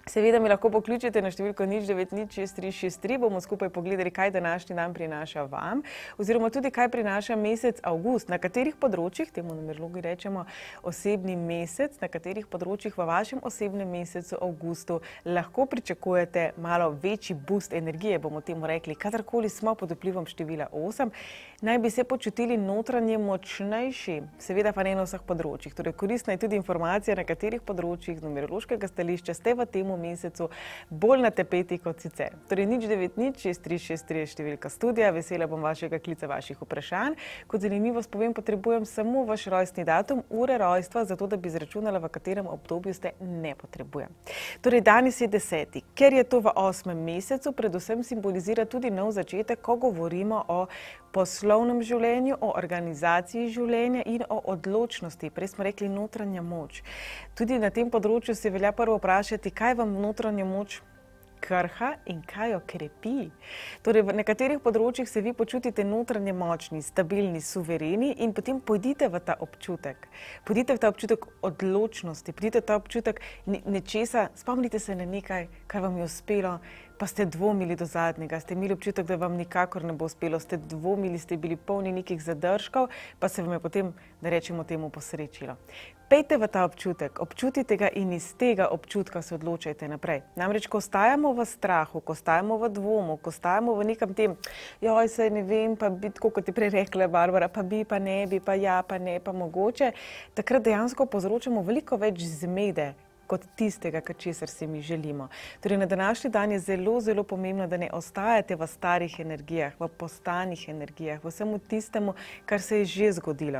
Seveda mi lahko pokličete na številko nič devet nič šest tri šest tri, bomo skupaj pogledali, kaj današnji dan prinaša vam, oziroma tudi kaj prinaša mesec avgust, na katerih področjih, temu numerologi rečemo osebni mesec, na katerih področjih v vašem osebnem mesecu avgustu lahko pričakujete malo večji boost energije, bomo temu rekli, kadarkoli smo pod vplivom števila osem, naj bi se počutili notranje močnejši, seveda pa ne na vseh področjih. Torej, koristna je tudi informacija, na katerih področjih z numerološkega stališča ste v tem mesecu bolj na tapeti kot sicer. Torej, nič devet nič šest tri šest tri je številka studija, vesela bom vašega klica, vaših vprašanj. Kot zanimivost povem, potrebujem samo vaš rojstni datum, ure rojstva, zato da bi izračunala, v katerem obdobju ste, ne potrebujem. Torej, danes je deseti. Ker je to v osmem mesecu, predvsem simbolizira tudi nov začetek, ko govorimo o poslovnem življenju, o organizaciji življenja in o odločnosti. Prej smo rekli notranja moč. Tudi na tem področju se velja prvo vprašati, kaj vam notranja moč krha in kaj jo krepi. Torej, v nekaterih področjih se vi počutite notranje močni, stabilni, suvereni in potem pojdite v ta občutek. Pojdite v ta občutek odločnosti, pojdite v ta občutek nečesa, spomnite se na nekaj, kar vam je uspelo, pa ste dvomili do zadnjega, ste imeli občutek, da vam nikakor ne bo uspelo, ste dvomili, ste bili polni nekih zadržkov, pa se vam je potem, da rečemo temu, posrečilo. Pejte v ta občutek, občutite ga in iz tega občutka se odločajte naprej. Namreč, ko ostajamo v strahu, ko ostajamo v dvomu, ko ostajamo v nekem tem, joj, saj ne vem, pa bi, tako kot je prej rekla Barbara, pa bi, pa ne bi, pa ja, pa ne, pa mogoče, takrat dejansko povzročamo veliko več zmede kot tistega, česar si mi želimo. Torej, na današnji dan je zelo, zelo pomembno, da ne ostajate v starih energijah, v postanih energijah, v vsemu tistemu, kar se je že zgodilo.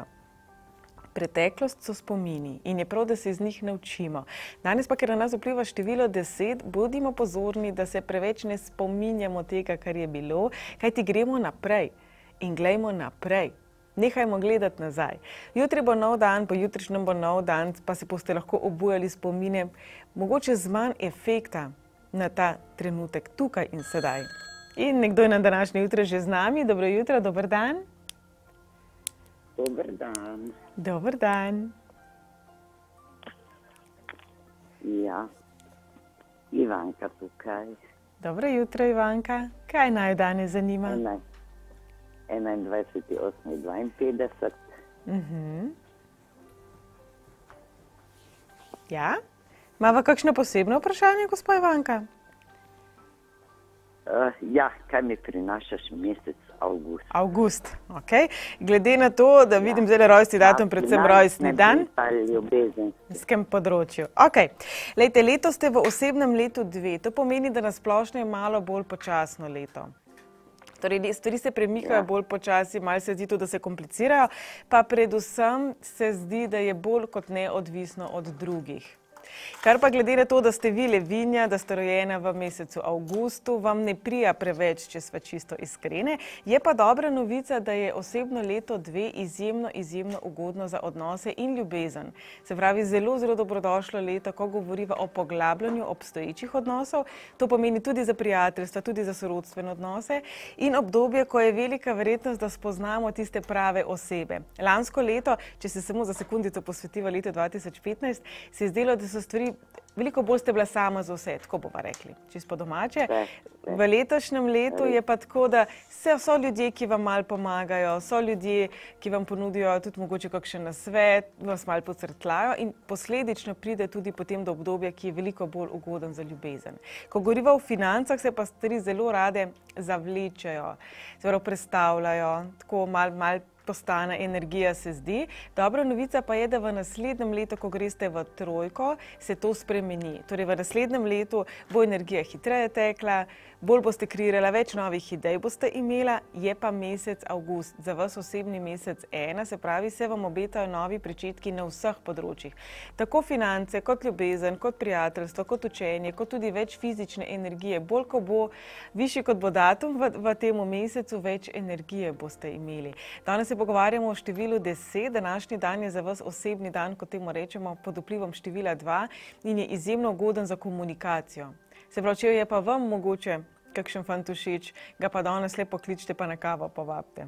Preteklost so spomini in je prav, da se iz njih naučimo. Danes pa, ker na nas vpliva število deset, bodimo pozorni, da se preveč ne spominjamo tega, kar je bilo, kajti gremo naprej in glejmo naprej. Nehajmo gledati nazaj. Jutri bo nov dan, po jutrišnjem bo nov dan, pa se boste lahko obujali spomine, mogoče z manj efekta na ta trenutek, tukaj in sedaj. In nekdo je na današnje jutre že z nami. Dobro jutro, dober dan. Dober dan. Dober dan. Ja, Ivanka tukaj. Dobro jutro, Ivanka. Kaj naj danes zanima? Ne. enaindvajseti osmi dvainpetdeset. Uh-huh. Ja? Imava kakšno posebno vprašanje, gospa Ivanka? Uh, ja, kaj mi prinašaš mesec avgust? Avgust, ok. Glede na to, da vidim zdaj rojstni datum, predvsem rojstni dan. S tem področju. Ok. Lejte, leto ste v osebnem letu dve. To pomeni, da na splošno je malo bolj počasno leto. Torej, stvari se premikajo bolj počasi, malo se zdi to, da se komplicirajo, pa predvsem se zdi, da je bolj kot neodvisno od drugih. Kar pa glede na to, da ste vi levinja, da ste rojena v mesecu avgustu, vam ne prija preveč, če sva čisto iskrene. Je pa dobra novica, da je osebno leto dve izjemno, izjemno ugodno za odnose in ljubezen. Se pravi, zelo, zelo dobrodošlo leto, ko govoriva o poglabljanju obstoječih odnosov. To pomeni tudi za prijateljstva, tudi za sorodstvene odnose in obdobje, ko je velika verjetnost, da spoznamo tiste prave osebe. Lansko leto, če se samo za sekundico posvetiva leto dva tisoč petnajst, se je zdelo, da so stvari, veliko bolj ste bila sama za vse, tako bova rekli, čisto po domače. V letošnjem letu je pa tako, da so ljudje, ki vam malo pomagajo, so ljudje, ki vam ponudijo tudi mogoče kakšen nasvet, vas malo pocrtljajo in posledično pride tudi potem do obdobja, ki je veliko bolj ugoden za ljubezen. Ko govoriva o financah, se pa stvari zelo rade zavlečejo, se pravi prestavljajo, tako malo, malo postane energija, se zdi. Dobra novica pa je, da v naslednjem letu, ko greste v trojko, se to spremeni. Torej, v naslednjem letu bo energija hitreje tekla, bolj boste kreirala, več novih idej boste imela, je pa mesec avgust, za vas osebni mesec ena, se pravi, se vam obetajo novi pričetki na vseh področjih. Tako finance, kot ljubezen, kot prijateljstvo, kot učenje, kot tudi več fizične energije. Bolj, ko bo višji, kot bo datum v, v tem mesecu, več energije boste imeli. Danes se pogovarjamo o številu deset, današnji dan je za vas osebni dan, kot temu rečemo, pod vplivom števila dva in je izjemno ugoden za komunikacijo. Se pravi, če je pa vam mogoče kakšen fant všeč, ga pa danes lepo kličite pa na kavo povabite.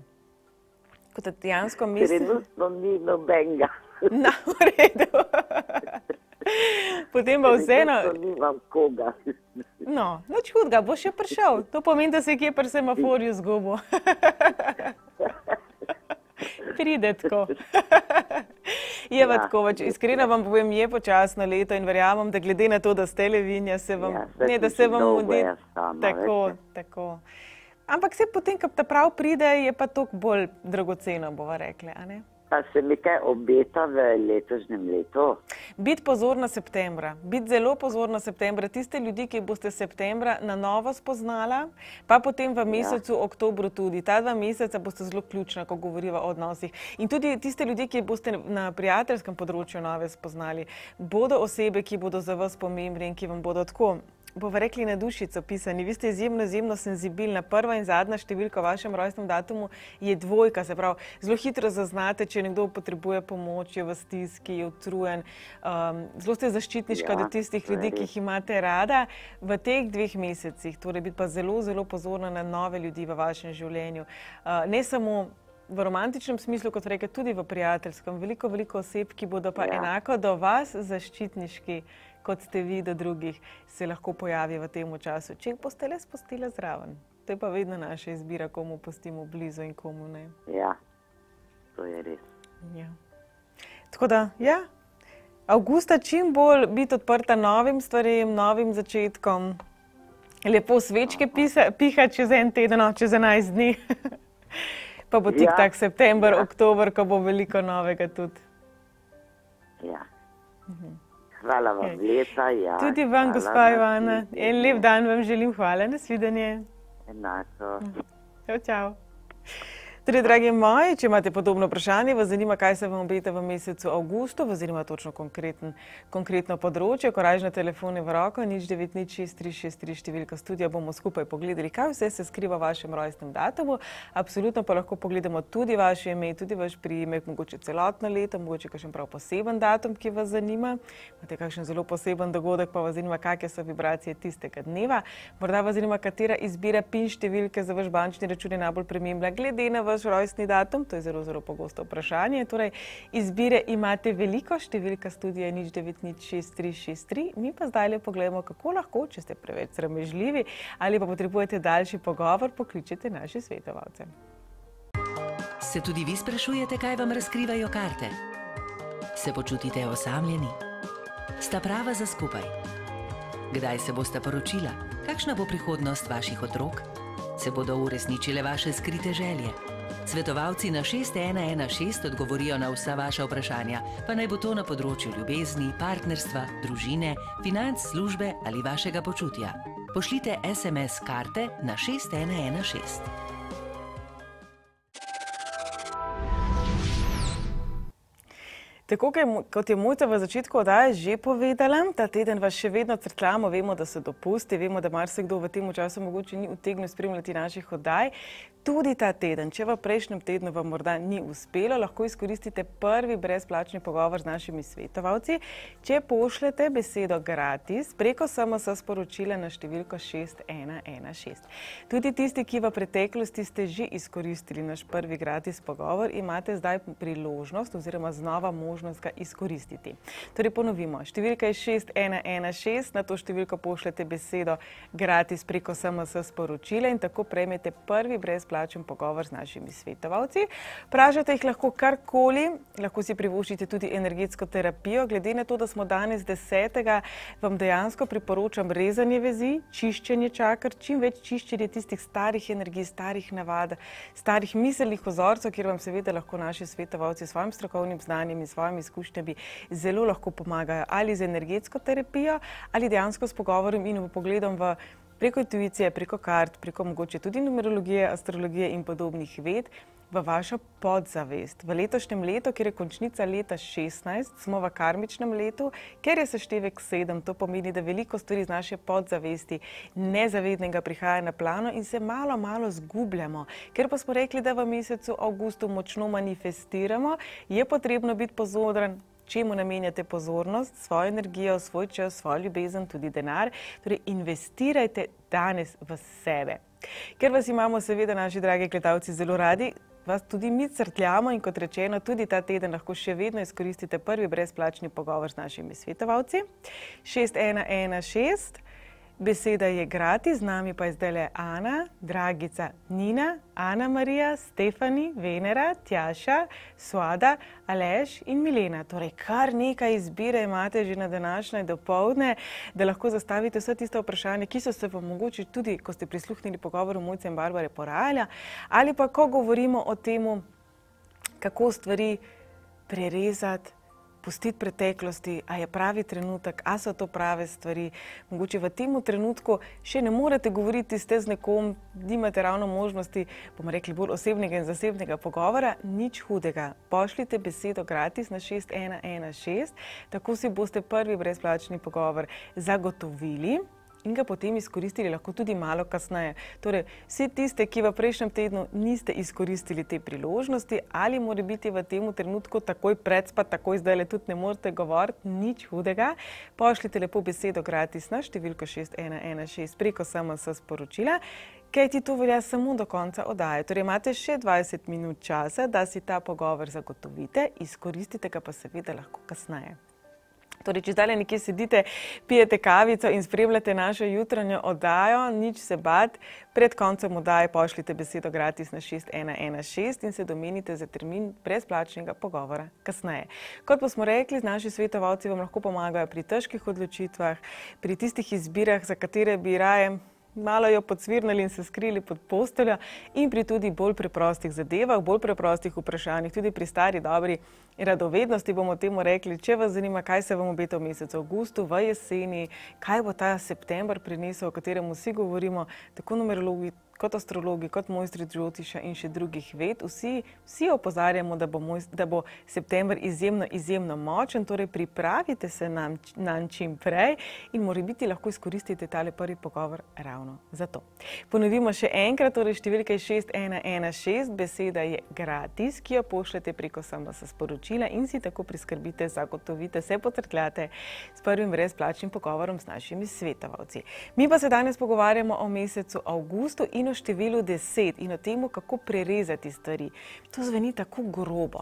Kot dejansko mislim... Trenutno ni nobenega. Na, v redu. potem pa vseeno... To nimam koga. No, nič hudega, bo še prišel. To pomeni, da se je kje pri semaforju zgubil. Pride tako. Je pa tako, iskreno vam povem, je počasno leto in verjamem, da glede na to, da ste levinja, se vam, ne, da se vam mudi. Tako, tako. Ampak se potem, ko ta prav pride, je pa toliko bolj dragoceno, bova rekli, a ne? Pa se mi kaj obeta v letošnjem letu? Biti pozorna septembra, biti zelo pozorna septembra, tiste ljudi, ki boste septembra na novo spoznala, pa potem v mesecu oktobru tudi. Ta dva meseca boste zelo ključna, ko govoriva o odnosih. In tudi tiste ljudi, ki boste na prijateljskem področju nove spoznali, bodo osebe, ki bodo za vas pomembni in ki vam bodo tako, bova rekli, na dušico pisani. Vi ste izjemno, izjemno senzibilna. Prva in zadnja številka v vašem rojstnem datumu je dvojka, se pravi, zelo hitro zaznate, če nekdo potrebuje pomoč, je v stiski, je utrujen. Um, zelo ste zaščitniška do tistih ljudi, ki jih imate rada. V teh dveh mesecih, torej biti pa zelo, zelo pozorna na nove ljudi v vašem življenju. Uh, ne samo v romantičnem smislu, kot rekel, tudi v prijateljskem. Veliko, veliko oseb, ki bodo pa enako do vas zaščitniški, kot ste vi do drugih, se lahko pojavi v tem času. Če jih boste le spustila zraven. To je pa vedno naša izbira, komu pustimo blizu in komu ne. Ja, to je res. Ja. Tako da, ja, avgusta čim bolj biti odprta novim stvarem, novim začetkom. Lepo svečke pisa, piha čez en teden, no, čez enajst dni. Pa bo tik tak september, oktober, ko bo veliko novega tudi. Ja. Hvala vam leta. Ja. Tudi vam, gospa Ivana. En lep dan vam želim. Hvala, nasvidenje. Enako. Čau, čau. Torej, dragi moji, če imate podobno vprašanje, vas zanima, kaj se vam obeta v mesecu avgustu, vas zanima točno konkreten, konkretno področje, korajžne telefone v roko, nič devet nič šest tri šest tri številka studia, bomo skupaj pogledali, kaj vse se skriva v vašem rojstnem datumu. Absolutno pa lahko pogledamo tudi vaše ime, tudi vaš priimek, mogoče celotno leto, mogoče kakšen prav poseben datum, ki vas zanima. Imate kakšen zelo poseben dogodek, pa vas zanima, kakšne so vibracije tistega dneva. Morda vas zanima, katera izbira pin številke za vaš bančni račun je najbolj pomembna, glede na vaš rojstni datum, to je zelo, zelo pogosto vprašanje. Torej, izbire imate veliko, številka studija nič devet nič šest tri šest tri. Mi pa zdaj le pogledamo, kako lahko, če ste preveč sramežljivi ali pa potrebujete daljši pogovor, pokličete naše svetovalce. Se tudi vi sprašujete, kaj vam razkrivajo karte? Se počutite osamljeni? Sta prava za skupaj? Kdaj se boste poročila? Kakšna bo prihodnost vaših otrok? Se bodo uresničile vaše skrite želje? Svetovalci na šest ena ena šest odgovorijo na vsa vaša vprašanja, pa naj bo to na področju ljubezni, partnerstva, družine, financ, službe ali vašega počutja. Pošljite es em es karte na šest ena ena šest. Tako kot je Mojca v začetku oddaje že povedala, ta teden vas še vedno crkljamo, vemo, da so dopusti, vemo, da marsikdo v tem času mogoče ni utegnil spremljati naših oddaj. Tudi ta teden, če v prejšnjem tednu vam morda ni uspelo, lahko izkoristite prvi brezplačni pogovor z našimi svetovalci, če pošljete besedo gratis preko es em es sporočila na številko šest ena ena šest. Tudi tisti, ki v preteklosti ste že izkoristili naš prvi gratis pogovor, imate zdaj priložnost oziroma znova možnost ga izkoristiti. Torej ponovimo, številka je šest ena ena šest, na to številko pošljete besedo gratis preko es em es sporočila in tako prejmete prvi brezplačni pogovor z našimi svetovalci. Vprašate jih lahko karkoli, lahko si privoščite tudi energetsko terapijo. Glede na to, da smo danes desetega, vam dejansko priporočam rezanje vezi, čiščenje čaker, čim več čiščenje tistih starih energij, starih navad, starih miselnih vzorcev, kjer vam seveda lahko naši svetovalci s svojim strokovnim znanjem in svojimi izkušnjami zelo lahko pomagajo ali z energetsko terapijo ali dejansko s pogovorom in pogledom v preko intuicije, preko kart, preko mogoče tudi numerologije, astrologije in podobnih ved v vašo podzavest. V letošnjem letu, kjer je končnica leta šestnajst, smo v karmičnem letu, ker je seštevek sedem, to pomeni, da veliko stvari z naše podzavesti nezavednega prihaja na plano in se malo, malo zgubljamo. Ker pa smo rekli, da v mesecu avgustu močno manifestiramo, je potrebno biti pozoren, čemu namenjate pozornost, svojo energijo, svoj čas, svojo ljubezen, tudi denar. Torej, investirajte danes v sebe. Ker vas imamo seveda naši dragi gledalci zelo radi, vas tudi mi crkljamo in kot rečeno, tudi ta teden lahko še vedno izkoristite prvi brezplačni pogovor z našimi svetovalci. šest ena ena šest, beseda je gratis, z nami pa je zdajle Ana, Dragica, Nina, Ana Marija, Stefani, Venera, Tjaša, Suada, Aleš in Milena. Torej, kar nekaj izbire imate že na današnje dopoldne, da lahko zastavite vse tiste vprašanja, ki so se vam mogoče tudi, ko ste prisluhnili pogovoru Mojce in Barbare, porajala, ali pa ko govorimo o temu, kako stvari prerezati, pustiti preteklosti, a je pravi trenutek, a so to prave stvari. Mogoče v tem trenutku še ne morete govoriti ste z nekom, nimate ravno možnosti, bomo rekli, bolj osebnega in zasebnega pogovora, nič hudega. Pošljite besedo gratis na šest ena ena šest, tako si boste prvi brezplačni pogovor zagotovili in ga potem izkoristili lahko tudi malo kasneje. Torej, vsi tiste, ki v prejšnjem tednu niste izkoristili te priložnosti ali mora biti v tem trenutku takoj predspat, takoj zdajle tudi ne morete govoriti, nič hudega, pošljite lepo besedo gratis na številko šest ena ena šest preko es em es sporočila, kajti to velja samo do konca oddaje. Torej, imate še dvajset minut časa, da si ta pogovor zagotovite, izkoristite ga pa seveda lahko kasneje. Torej, če zdaj nekje sedite, pijete kavico in spremljate našo jutranjo oddajo, nič se bat, pred koncem oddaje pošljite besedo gratis na šest ena ena šest in se domenite za termin brezplačnega pogovora kasneje. Kot pa smo rekli, naši svetovalci vam lahko pomagajo pri težkih odločitvah, pri tistih izbirah, za katere bi raje malo jo podsvirnali in se skrili pod posteljo in pri tudi bolj preprostih zadevah, bolj preprostih vprašanjih, tudi pri stari dobri radovednosti bomo temu rekli, če vas zanima, kaj se vam obeta v mesecu avgustu, v jeseni, kaj bo ta september prinesel, o katerem vsi govorimo, tako numerologi, kot astrologi, kot mojstri džotiša in še drugih ved. Vsi, vsi opozarjamo, da bo, moj, da bo september izjemno, izjemno močen, torej pripravite se nam, nam čim prej in morebiti lahko izkoristite tale prvi pogovor ravno za to. Ponovimo še enkrat, torej številka je šest ena ena šest, beseda je gratis, ki jo pošljete preko es em es sporočila in si tako priskrbite, zagotovite, se potrkljate s prvim brezplačnim pogovorom z našimi svetovalci. Mi pa se danes pogovarjamo o mesecu avgustu in o številu deset in o temu, kako prerezati stvari. To zveni tako grobo.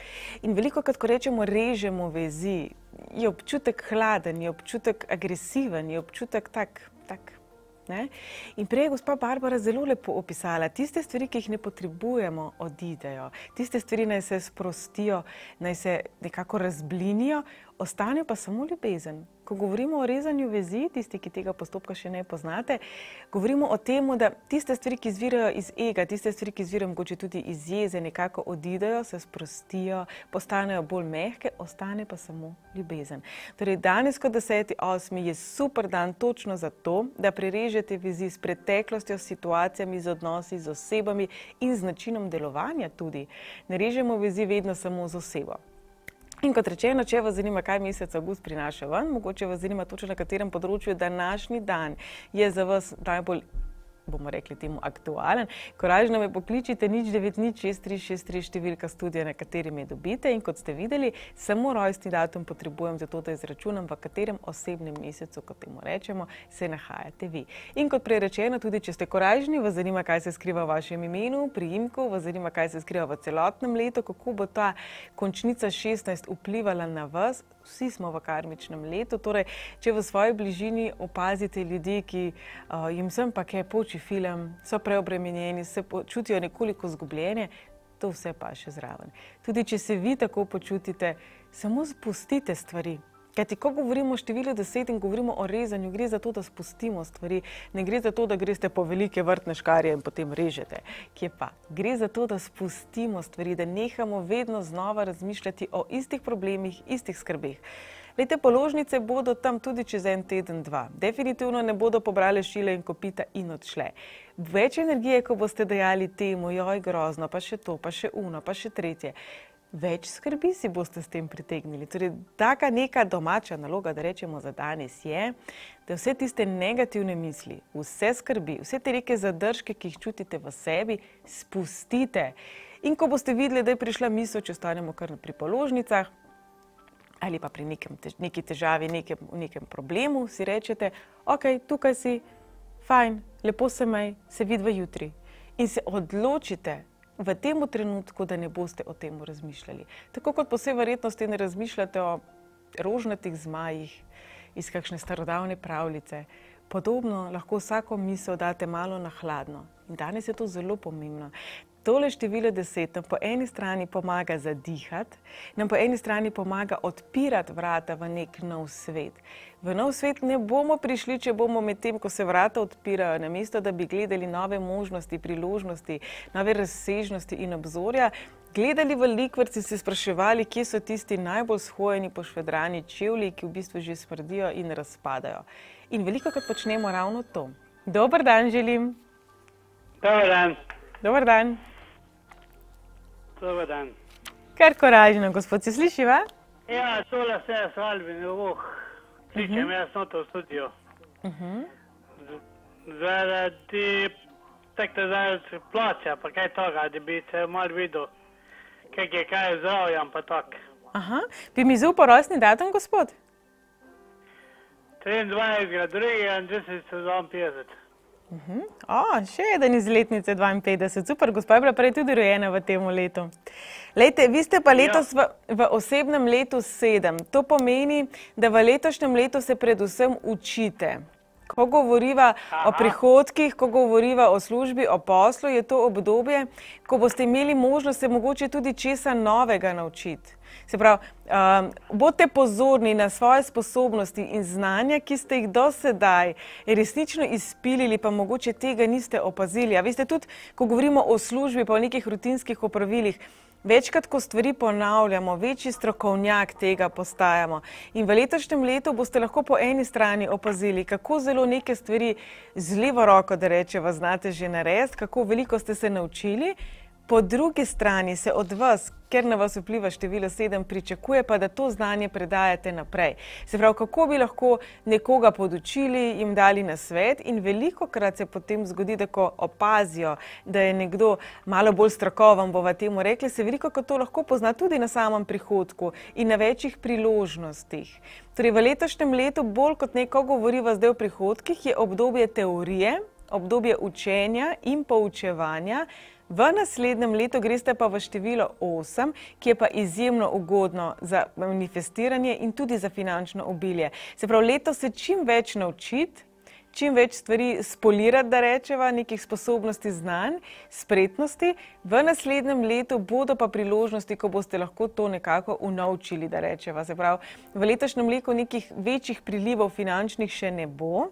In veliko krat, ko rečemo, režemo vezi, je občutek hladen, je občutek agresiven, je občutek tak, tak, ne? In prej je gospa Barbara zelo lepo opisala, tiste stvari, ki jih ne potrebujemo, odidejo. Tiste stvari naj se sprostijo, naj se nekako razblinijo, ostane pa samo ljubezen. Ko govorimo o rezanju vezi, tisti, ki tega postopka še ne poznate, govorimo o tem, da tiste stvari, ki izvirajo iz ega, tiste stvari, ki izvirajo mogoče tudi iz jeze, nekako odidejo, se sprostijo, postanejo bolj mehke, ostane pa samo ljubezen. Torej, danes kot deseti osmi je super dan točno za to, da prerežete vezi s preteklostjo, s situacijami, z odnosi, z osebami in z načinom delovanja tudi. Ne režemo vezi vedno samo z osebo. In kot rečeno, če vas zanima, kaj mesec avgust prinaša ven, mogoče vas zanima točno na katerem področju današnji dan je za vas najbolj, bomo rekli temu, aktualen. Korajžno me pokličite, nič devet nič šest tri šest tri številka studija, na kateri me dobite in kot ste videli, samo rojstni datum potrebujem za to, da izračunam, v katerem osebnem mesecu, kot temu rečemo, se nahajate vi. In kot prej rečeno, tudi če ste korajžni, vas zanima, kaj se skriva v vašem imenu, priimku, vas zanima, kaj se skriva v celotnem letu, kako bo ta končnica šestnajst vplivala na vas. Vsi smo v karmičnem letu, torej, če v svoji bližini opazite ljudi, ki uh, jim sem pa kaj poči film, so preobremenjeni, se počutijo nekoliko zgubljene, to vse pa še zraven. Tudi če se vi tako počutite, samo spustite stvari. Kajti, ko govorimo o številu deset in govorimo o rezanju, gre za to, da spustimo stvari. Ne gre za to, da greste po velike vrtne škarje in potem režete. Kje pa? Gre za to, da spustimo stvari, da nehamo vedno znova razmišljati o istih problemih, istih skrbeh. Lejte, položnice bodo tam tudi čez en teden, dva. Definitivno ne bodo pobrale šile in kopita in odšle. Več energije, ko boste dajali temu, joj, grozno, pa še to, pa še uno, pa še tretje. Več skrbi si boste s tem pritegnili. Torej, taka neka domača naloga, da rečemo za danes, je, da vse tiste negativne misli, vse skrbi, vse te neke zadržke, ki jih čutite v sebi, spustite. In ko boste videli, da je prišla misel, če ostanemo kar pri položnicah, ali pa pri nekem, neki težavi, nekem, nekem problemu, si rečete, ok, tukaj si, fajn, lepo se mej, se vidva jutri. In se odločite, v tem trenutku, da ne boste o tem razmišljali. Tako kot po vsej verjetnosti ne razmišljate o rožnatih zmajih iz kakšne starodavne pravljice. Podobno lahko vsako misel date malo na hladno. In danes je to zelo pomembno. Tole število deset nam po eni strani pomaga zadihati, nam po eni strani pomaga odpirati vrata v nek nov svet. V nov svet ne bomo prišli, če bomo med tem, ko se vrata odpirajo, namesto da bi gledali nove možnosti, priložnosti, nove razsežnosti in obzorja, gledali v likvrc in se spraševali, kje so tisti najbolj shojeni pošvedrani čevlji, ki v bistvu že smrdijo in razpadajo. In veliko krat počnemo ravno to. Dober dan želim. Dobar dan. Dobar dan. Dobar dan. Kar koražno, gospod, se slišiva? Ja, tole se je s Albin, uh, kličem jaz noto v studio. Zaradi takte zaradi plaća, pa kaj toga, da bi se malo videl, kak je kaj zdravljam, pa tak. Aha, bi mi zaupal rojstni datum, gospod? triindvajsetega drugega tisoč devetsto dvainpetdeset. O, še eden iz letnice dvainpetdeset. Super, gospa je bila prej tudi rojena v tem letu. Lejte, vi ste pa letos v, v osebnem letu sedem. To pomeni, da v letošnjem letu se predvsem učite. Ko govoriva Aha. o prihodkih, ko govoriva o službi, o poslu, je to obdobje, ko boste imeli možnost se mogoče tudi česa novega naučiti. Se pravi, um, bodite pozorni na svoje sposobnosti in znanja, ki ste jih do sedaj resnično izpilili, pa mogoče tega niste opazili. A veste, tudi, ko govorimo o službi, pa o nekih rutinskih opravilih, večkrat, ko stvari ponavljamo, večji strokovnjak tega postajamo. In v letošnjem letu boste lahko po eni strani opazili, kako zelo neke stvari z levo roko, da rečeva, znate že narediti, kako veliko ste se naučili. Po drugi strani se od vas, ker na vas vpliva število sedem, pričakuje pa, da to znanje predajate naprej. Se pravi, kako bi lahko nekoga podučili, jim dali nasvet, in veliko krat se potem zgodi, da ko opazijo, da je nekdo malo bolj strokoven, bova temu rekli, se veliko krat to lahko pozna tudi na samem prihodku in na večjih priložnostih. Torej, v letošnjem letu bolj kot neko govoriva zdaj o prihodkih, je obdobje teorije, obdobje učenja in poučevanja. V naslednjem letu greste pa v število osem, ki je pa izjemno ugodno za manifestiranje in tudi za finančno obilje. Se pravi, leto se čim več naučiti, čim več stvari spolirati, da rečeva, nekih sposobnosti, znanj, spretnosti. V naslednjem letu bodo pa priložnosti, ko boste lahko to nekako unovčili, da rečeva. Se pravi, v letošnjem letu nekih večjih prilivov finančnih še ne bo.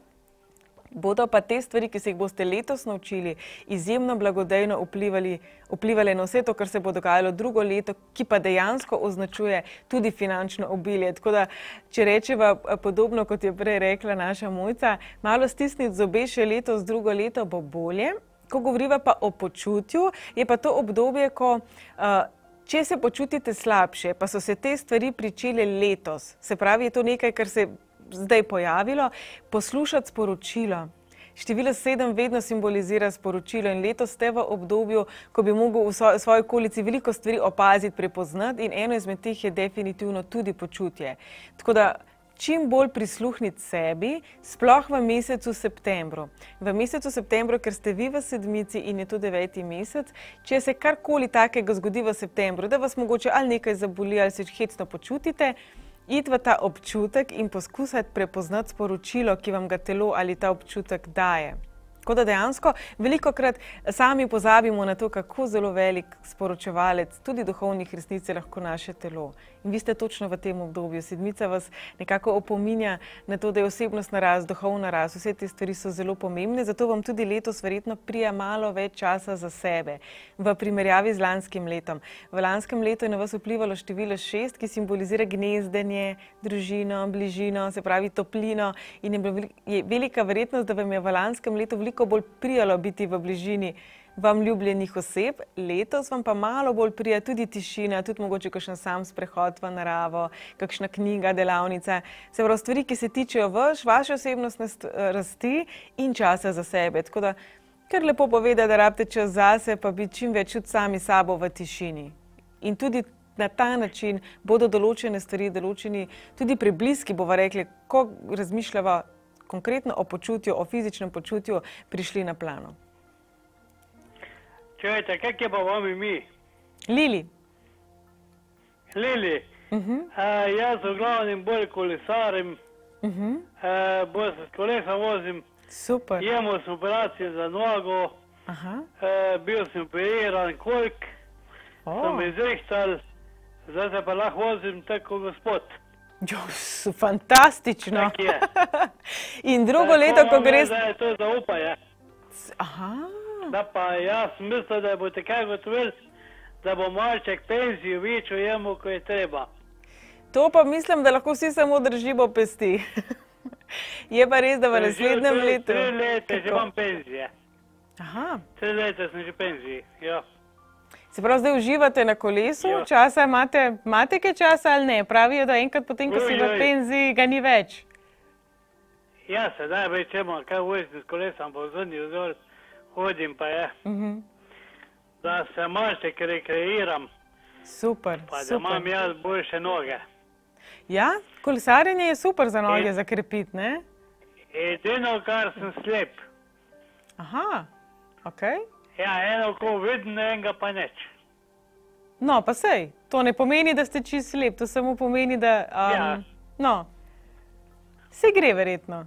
Bodo pa te stvari, ki se jih boste letos naučili, izjemno blagodejno vplivali, vplivali na vse to, kar se bo dogajalo drugo leto, ki pa dejansko označuje tudi finančno obilje. Tako da, če rečeva podobno, kot je prej rekla naša Mojca, malo stisniti zobe, še letos drugo leto bo bolje. Ko govoriva pa o počutju, je pa to obdobje, ko uh, če se počutite slabše, pa so se te stvari pričele letos, se pravi, je to nekaj, kar se zdaj pojavilo, poslušati sporočilo. Število sedem vedno simbolizira sporočilo in letos ste v obdobju, ko bi mogel v svoji okolici veliko stvari opaziti, prepoznati, in eno izmed teh je definitivno tudi počutje. Tako da čim bolj prisluhniti sebi, sploh v mesecu septembru. V mesecu septembru, ker ste vi v sedmici in je to deveti mesec, če se karkoli takega zgodi v septembru, da vas mogoče ali nekaj zaboli ali se hecno počutite, id v ta občutek in poskusati prepoznati sporočilo, ki vam ga telo ali ta občutek daje. Tako da dejansko veliko krat sami pozabimo na to, kako zelo velik sporočevalec tudi duhovnih resnic je lahko naše telo. In vi ste točno v tem obdobju. Sedmica vas nekako opominja na to, da je osebnostna rast, duhovna rast, vse te stvari so zelo pomembne, zato vam tudi letos verjetno prija malo več časa za sebe v primerjavi z lanskim letom. V lanskem letu je na vas vplivalo število šest, ki simbolizira gnezdenje, družino, bližino, se pravi toplino, in je velika verjetnost, da vam je v lanskem letu veliko bolj prijalo biti v bližini vam ljubljenih oseb. Letos vam pa malo bolj prija tudi tišina, tudi mogoče kakšen sam sprehod v naravo, kakšna knjiga, delavnica. Se pravi, stvari, ki se tičejo vaš, vaše osebnostne rasti in časa za sebe. Tako da, kar lepo poveda, da rabite čas zase, pa biti čim več tudi sami sabo v tišini. In tudi na ta način bodo določene stvari, določeni tudi prebliski, bova rekli, ko razmišljava konkretno o počutju, o fizičnem počutju, prišli na plano. Čujete, kak je pa vam ime? Lili. Lili. Mhm. Uh, jaz v glavnem bolj kolesarim, Mhm. uh, bolj se s kolesa vozim, Super. imamo sem operacijo za nogo, Aha. uh, bil sem operiran kolik, O. so me izrihtali, zdaj se pa lahko vozim tako gospod. Jo, s- fantastično. Tak je. In drugo Tako leto, ko vam je, greš... Da je to zaupanje. Aha. Da pa jaz mislim, da boste kaj gotovili, da bo malček penzijo večjo jemu, ko je treba. To pa mislim, da lahko vsi samo držimo pesti. Je pa res, da v naslednjem Že letu... Tri leta že Kako? imam penzije. Aha. Tri leta sem že penziji, ja. Se pravi, zdaj uživate na kolesu, Ja. časa imate, imate kaj časa ali ne? Pravijo, da enkrat potem, ko si v Oj, oj. penziji, ga ni več. Ja, sedaj več imam kaj voziti s kolesom, pa vzadnji vzdolj hodim pa je. Mhm. Da se malček rekreiram, Super, pa da imam super. jaz boljše noge. Ja, kolesarjenje je super za noge In- za krepiti, ne? Edino, kar sem slep. Aha, ok. Ja, eno ko vidim, enega pa neč. No, pa sej, to ne pomeni, da ste čist slep, to samo pomeni, da... Um, Ja. No, se gre verjetno.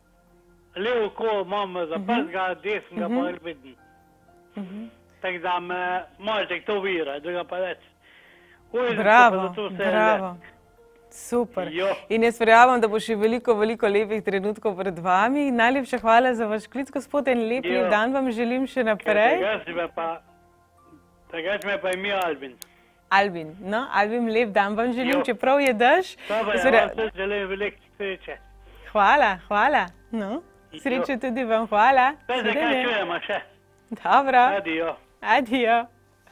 Levo ko imam zaprtega, desnega pa vidim. Tako da me malček to vira, druga pa več. Vozim se pa Bravo, zato vse bravo. Super. Jo. In jaz verjamem, da bo še veliko, veliko lepih trenutkov pred vami. Najlepša hvala za vaš klic, gospod, in lep, Jo. lep dan vam želim še naprej. Drugače me pa, drugače me pa ime Albin. Albin, no, Albin, lep dan vam želim, Jo. čeprav je dež. To pa Jaz je, verja- vam tudi želim veliko sreče. Hvala, hvala. No, sreče tudi vam, hvala. Zdaj se kaj Sredenje. čujemo še. Dobro, Adijo. adijo.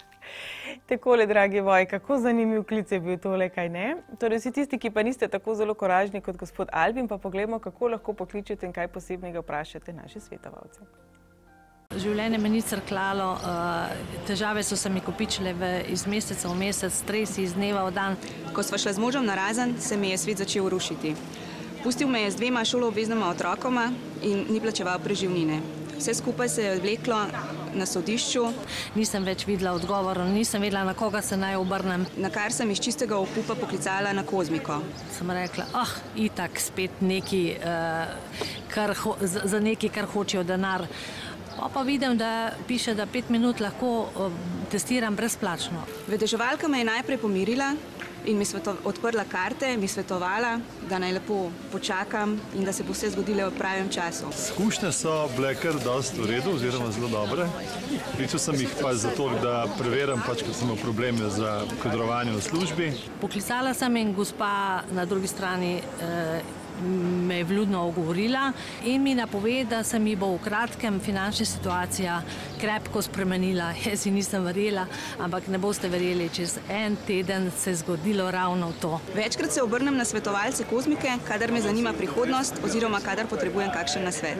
Takole, dragi moji, kako zanimiv klic je bil tole, kaj ne? Torej, vsi tisti, ki pa niste tako zelo koražni kot gospod Albin, pa poglejmo, kako lahko pokličete in kaj posebnega vprašate naše svetovalce. Življenje me ni crklalo, eh, težave so se mi kopičile v, iz meseca v mesec, stresi iz dneva v dan. Ko sva šla z možem na razen, se mi je svet začel rušiti. Pustil me je z dvema šoloobveznima otrokoma in ni plačeval preživnine. Vse skupaj se je vleklo na sodišču, Nisem več videla odgovorov, nisem vedela, na koga se naj obrnem. na kar sem iz čistega opupa poklicala na Kozmiko. Sem rekla, ah, itak spet neki, eh, kar ho, za, za neki, kar hočejo denar. Pa pa vidim, da piše, da pet minut lahko eh, testiram brezplačno. Vedeževalka me je najprej pomirila in mi sveto, odprla karte, mi svetovala, da naj lepo počakam in da se bo vse zgodilo v pravem času. Izkušnje so bile kar dosti v redu, oziroma zelo dobre. Pričal sem jih pač zato, da preverjam, pač, ker sem imel probleme za kadrovanje v službi. Poklicala sem in gospa na drugi strani eh, me je vljudno ogovorila in mi napove, da se mi bo v kratkem finančna situacija krepko spremenila. Jaz si nisem verjela, ampak ne boste verjeli, čez en teden se je zgodilo ravno to. Večkrat se obrnem na svetovalce Kozmike, kadar me zanima prihodnost oziroma kadar potrebujem kakšen nasvet.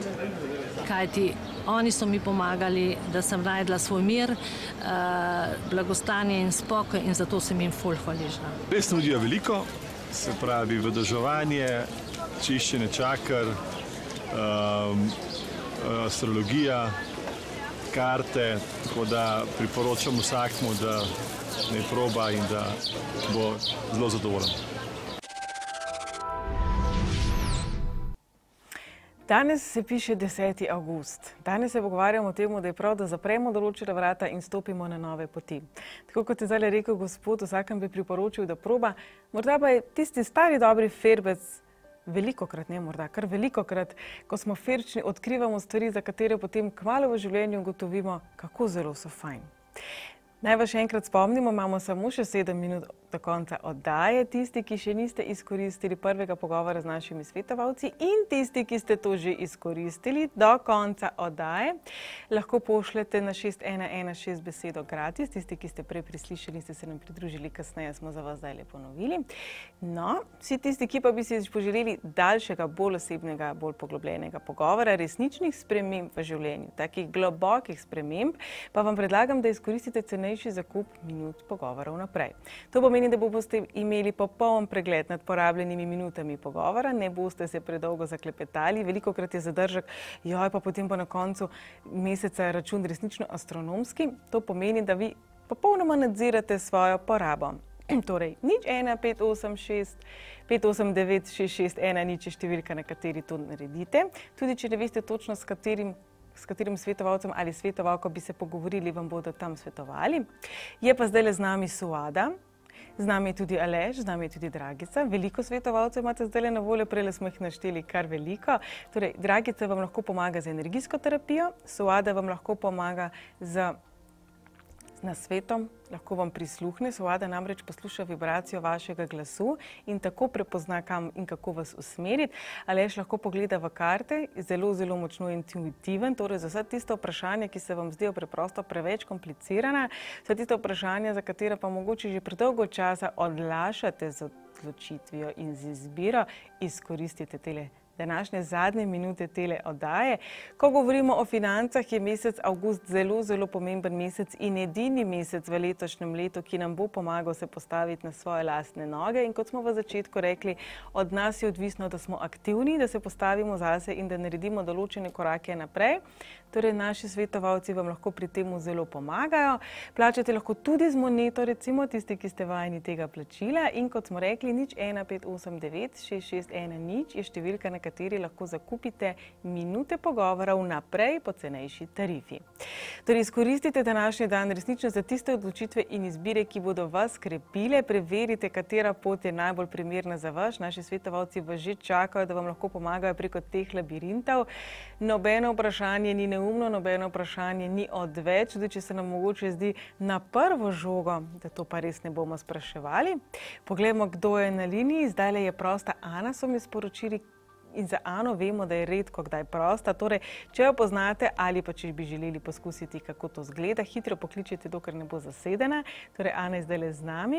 Kajti oni so mi pomagali, da sem najdla svoj mir, eh, blagostanje in spokoj in zato sem jim ful hvaležna. Res nudijo veliko, se pravi vedeževanje, čiščenje čaker, um, astrologija, karte, tako da priporočam vsakmu, da ne proba in da bo zelo zadovoljen. Danes se piše deseti avgust. Danes se pogovarjamo o tem, da je prav, da zapremo določena vrata in stopimo na nove poti. Tako kot je zdaj rekel gospod, vsakem bi priporočil, da proba. Morda pa je tisti stari dobri ferbec velikokrat, ne morda, kar velikokrat, ko smo ferčni, odkrivamo stvari, za katere potem kmalu v življenju ugotovimo, kako zelo so fajn. Naj vas še enkrat spomnimo, imamo samo še sedem minut do konca oddaje. Tisti, ki še niste izkoristili prvega pogovora z našimi svetovalci in tisti, ki ste to že izkoristili do konca oddaje, lahko pošljete na šest ena ena šest besedo gratis. Tisti, ki ste prej prislišali, ste se nam pridružili kasneje, smo za vas zdaj ponovili. No, vsi tisti, ki pa bi si poželeli daljšega, bolj osebnega, bolj poglobljenega pogovora, resničnih sprememb v življenju, takih globokih sprememb, pa vam predlagam, da izkoristite cenejši cenejši zakup minut pogovorov naprej. To pomeni, da boste imeli popoln pregled nad porabljenimi minutami pogovora, ne boste se predolgo zaklepetali, velikokrat je zadržek, joj, pa potem pa na koncu meseca račun resnično astronomski. To pomeni, da vi popolnoma nadzirate svojo porabo. Torej, nič ena, pet, osem, šest, pet, osem, devet, šest, šest, ena, nič je številka, na kateri to naredite. Tudi, če ne veste točno, s katerim, s katerim svetovalcem ali svetovalko bi se pogovorili, vam bodo tam svetovali. Je pa zdajle z nami Suada, z nami je tudi Aleš, z nami je tudi Dragica. Veliko svetovalcev imate zdajle na voljo, prejle smo jih našteli kar veliko. Torej, Dragica vam lahko pomaga z energijsko terapijo, Suada vam lahko pomaga z nasvetom, lahko vam prisluhne. Suada namreč posluša vibracijo vašega glasu in tako prepozna, kam in kako vas usmeriti. Aleš lahko pogleda v karte, zelo, zelo močno intuitiven, torej za vsa tista vprašanja, ki se vam zdijo preprosto preveč komplicirana, vsa tista vprašanja, za katera pa mogoče že predolgo časa odlašate z odločitvijo in z izbiro, izkoristite tele današnje zadnje minute tele oddaje. Ko govorimo o financah, je mesec avgust zelo, zelo pomemben mesec in edini mesec v letošnjem letu, ki nam bo pomagal se postaviti na svoje lastne noge. In kot smo v začetku rekli, od nas je odvisno, da smo aktivni, da se postavimo zase in da naredimo določene korake naprej. Torej, naši svetovalci vam lahko pri temu zelo pomagajo. Plačate lahko tudi z moneto, recimo tisti, ki ste vajeni tega plačila. In kot smo rekli, nič ena, pet, osem, devet, šest, šest, ena, nič je številka, na kateri lahko zakupite minute pogovorov naprej po cenejši tarifi. Torej, izkoristite današnji dan resnično za tiste odločitve in izbire, ki bodo vas krepile. Preverite, katera pot je najbolj primerna za vas. Naši svetovalci vas že čakajo, da vam lahko pomagajo preko teh labirintov. Nobeno vprašanje ni neumno, nobeno vprašanje ni odveč, tudi če se nam mogoče zdi na prvo žogo, da to pa res ne bomo spraševali. Poglejmo, kdo je na liniji. Zdajle je prosta Ana, so mi sporočili. In za Ano vemo, da je redko kdaj prosta. Torej, če jo poznate ali pa če bi želeli poskusiti, kako to zgleda, hitro pokličite, dokler ne bo zasedena. Torej, Ana je zdajle z nami.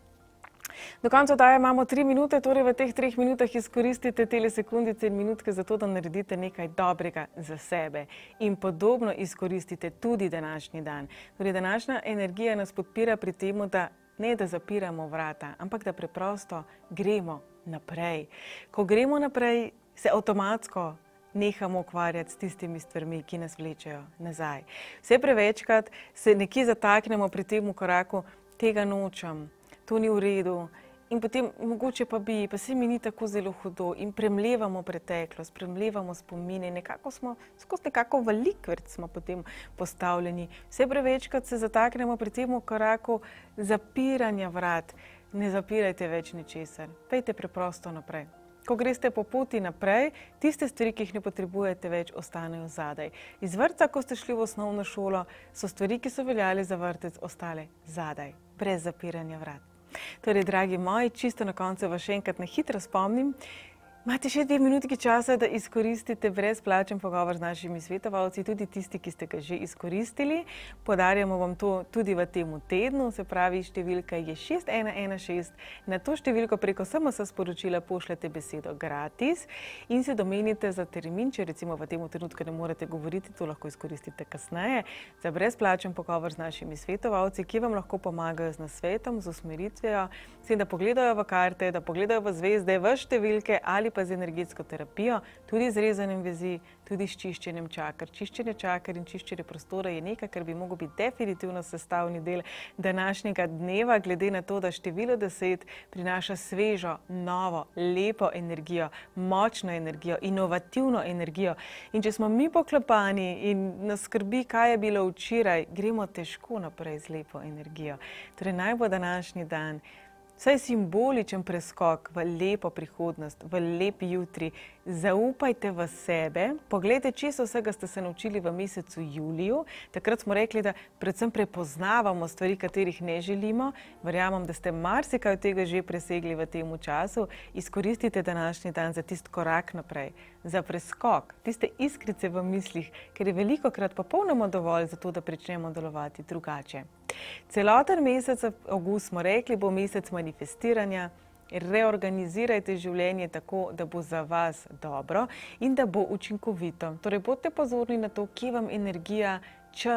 Do konca oddaje imamo tri minute, torej v teh treh minutah izkoristite tele sekundice in minutke za to, da naredite nekaj dobrega za sebe. In podobno izkoristite tudi današnji dan. Torej, današnja energija nas podpira pri temu, da ne da zapiramo vrata, ampak da preprosto gremo naprej. Ko gremo naprej, se avtomatsko nehamo ukvarjati s tistimi stvarmi, ki nas vlečejo nazaj. Vse prevečkrat se nekje zataknemo pri tem koraku, tega nočem, to ni v redu, in potem mogoče pa bi, pa se mi ni tako zelo hudo in premlevamo preteklost, premlevamo spomine, nekako smo, skozi nekako v likvrt smo potem postavljeni. Vse prevečkrat se zataknemo pri tem koraku zapiranja vrat. Ne zapirajte več ničesar, pejte preprosto naprej. Ko greste po poti naprej, tiste stvari, ki jih ne potrebujete več, ostanejo zadaj. Iz vrtca, ko ste šli v osnovno šolo, so stvari, ki so veljale za vrtec, ostale zadaj, brez zapiranja vrat. Torej, dragi moji, čisto na koncu vas še enkrat na hitro spomnim, imate še dve minutki časa, da izkoristite brezplačen pogovor z našimi svetovalci, tudi tisti, ki ste ga že izkoristili. Podarjamo vam to tudi v temu tednu, se pravi, številka je šest ena ena šest. Na to številko preko es em es sporočila pošljete besedo gratis in se domenite za termin, če recimo v tem trenutku ne morete govoriti, to lahko izkoristite kasneje, za brezplačen pogovor z našimi svetovalci, ki vam lahko pomagajo z nasvetom, z usmeritvijo, da pogledajo v karte, da pogledajo v zvezde, v številke ali pa z energetsko terapijo, tudi z rezanjem vezi, tudi s čiščenjem čaker. Čiščenje čaker in čiščenje prostora je nekaj, kar bi mogel biti definitivno sestavni del današnjega dneva, glede na to, da število deset prinaša svežo, novo, lepo energijo, močno energijo, inovativno energijo. In če smo mi poklopani in nas skrbi, kaj je bilo včeraj, gremo težko naprej z lepo energijo. Torej, naj bo današnji dan vsaj simboličen preskok v lepo prihodnost, v lep jutri. Zaupajte v sebe, poglejte, česa vsega ste se naučili v mesecu juliju. Takrat smo rekli, da predvsem prepoznavamo stvari, katerih ne želimo. Verjamem, da ste marsikaj od tega že presegli v tem času. Izkoristite današnji dan za tisti korak naprej, za preskok, tiste iskrice v mislih, ker je velikokrat popolnoma dovolj za to, da pričnemo delovati drugače. Celoten mesec avgust, smo rekli, bo mesec manifestiranja. Reorganizirajte življenje tako, da bo za vas dobro in da bo učinkovito. Torej, bodite pozorni na to, kje vam energija, čas,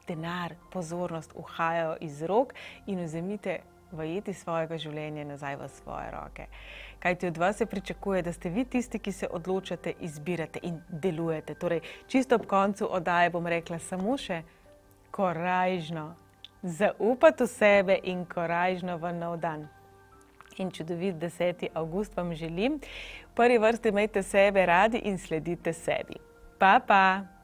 denar, pozornost uhajajo iz rok in vzemite vajeti svojega življenja nazaj v svoje roke. Kajti od vas se pričakuje, da ste vi tisti, ki se odločate, izbirate in delujete. Torej, čisto ob koncu oddaje bom rekla samo še korajžno. Zaupati v sebe in korajžno v nov dan. In čudovit deseti avgust vam želim. V prvi vrsti imejte sebe radi in sledite sebi. Pa, pa!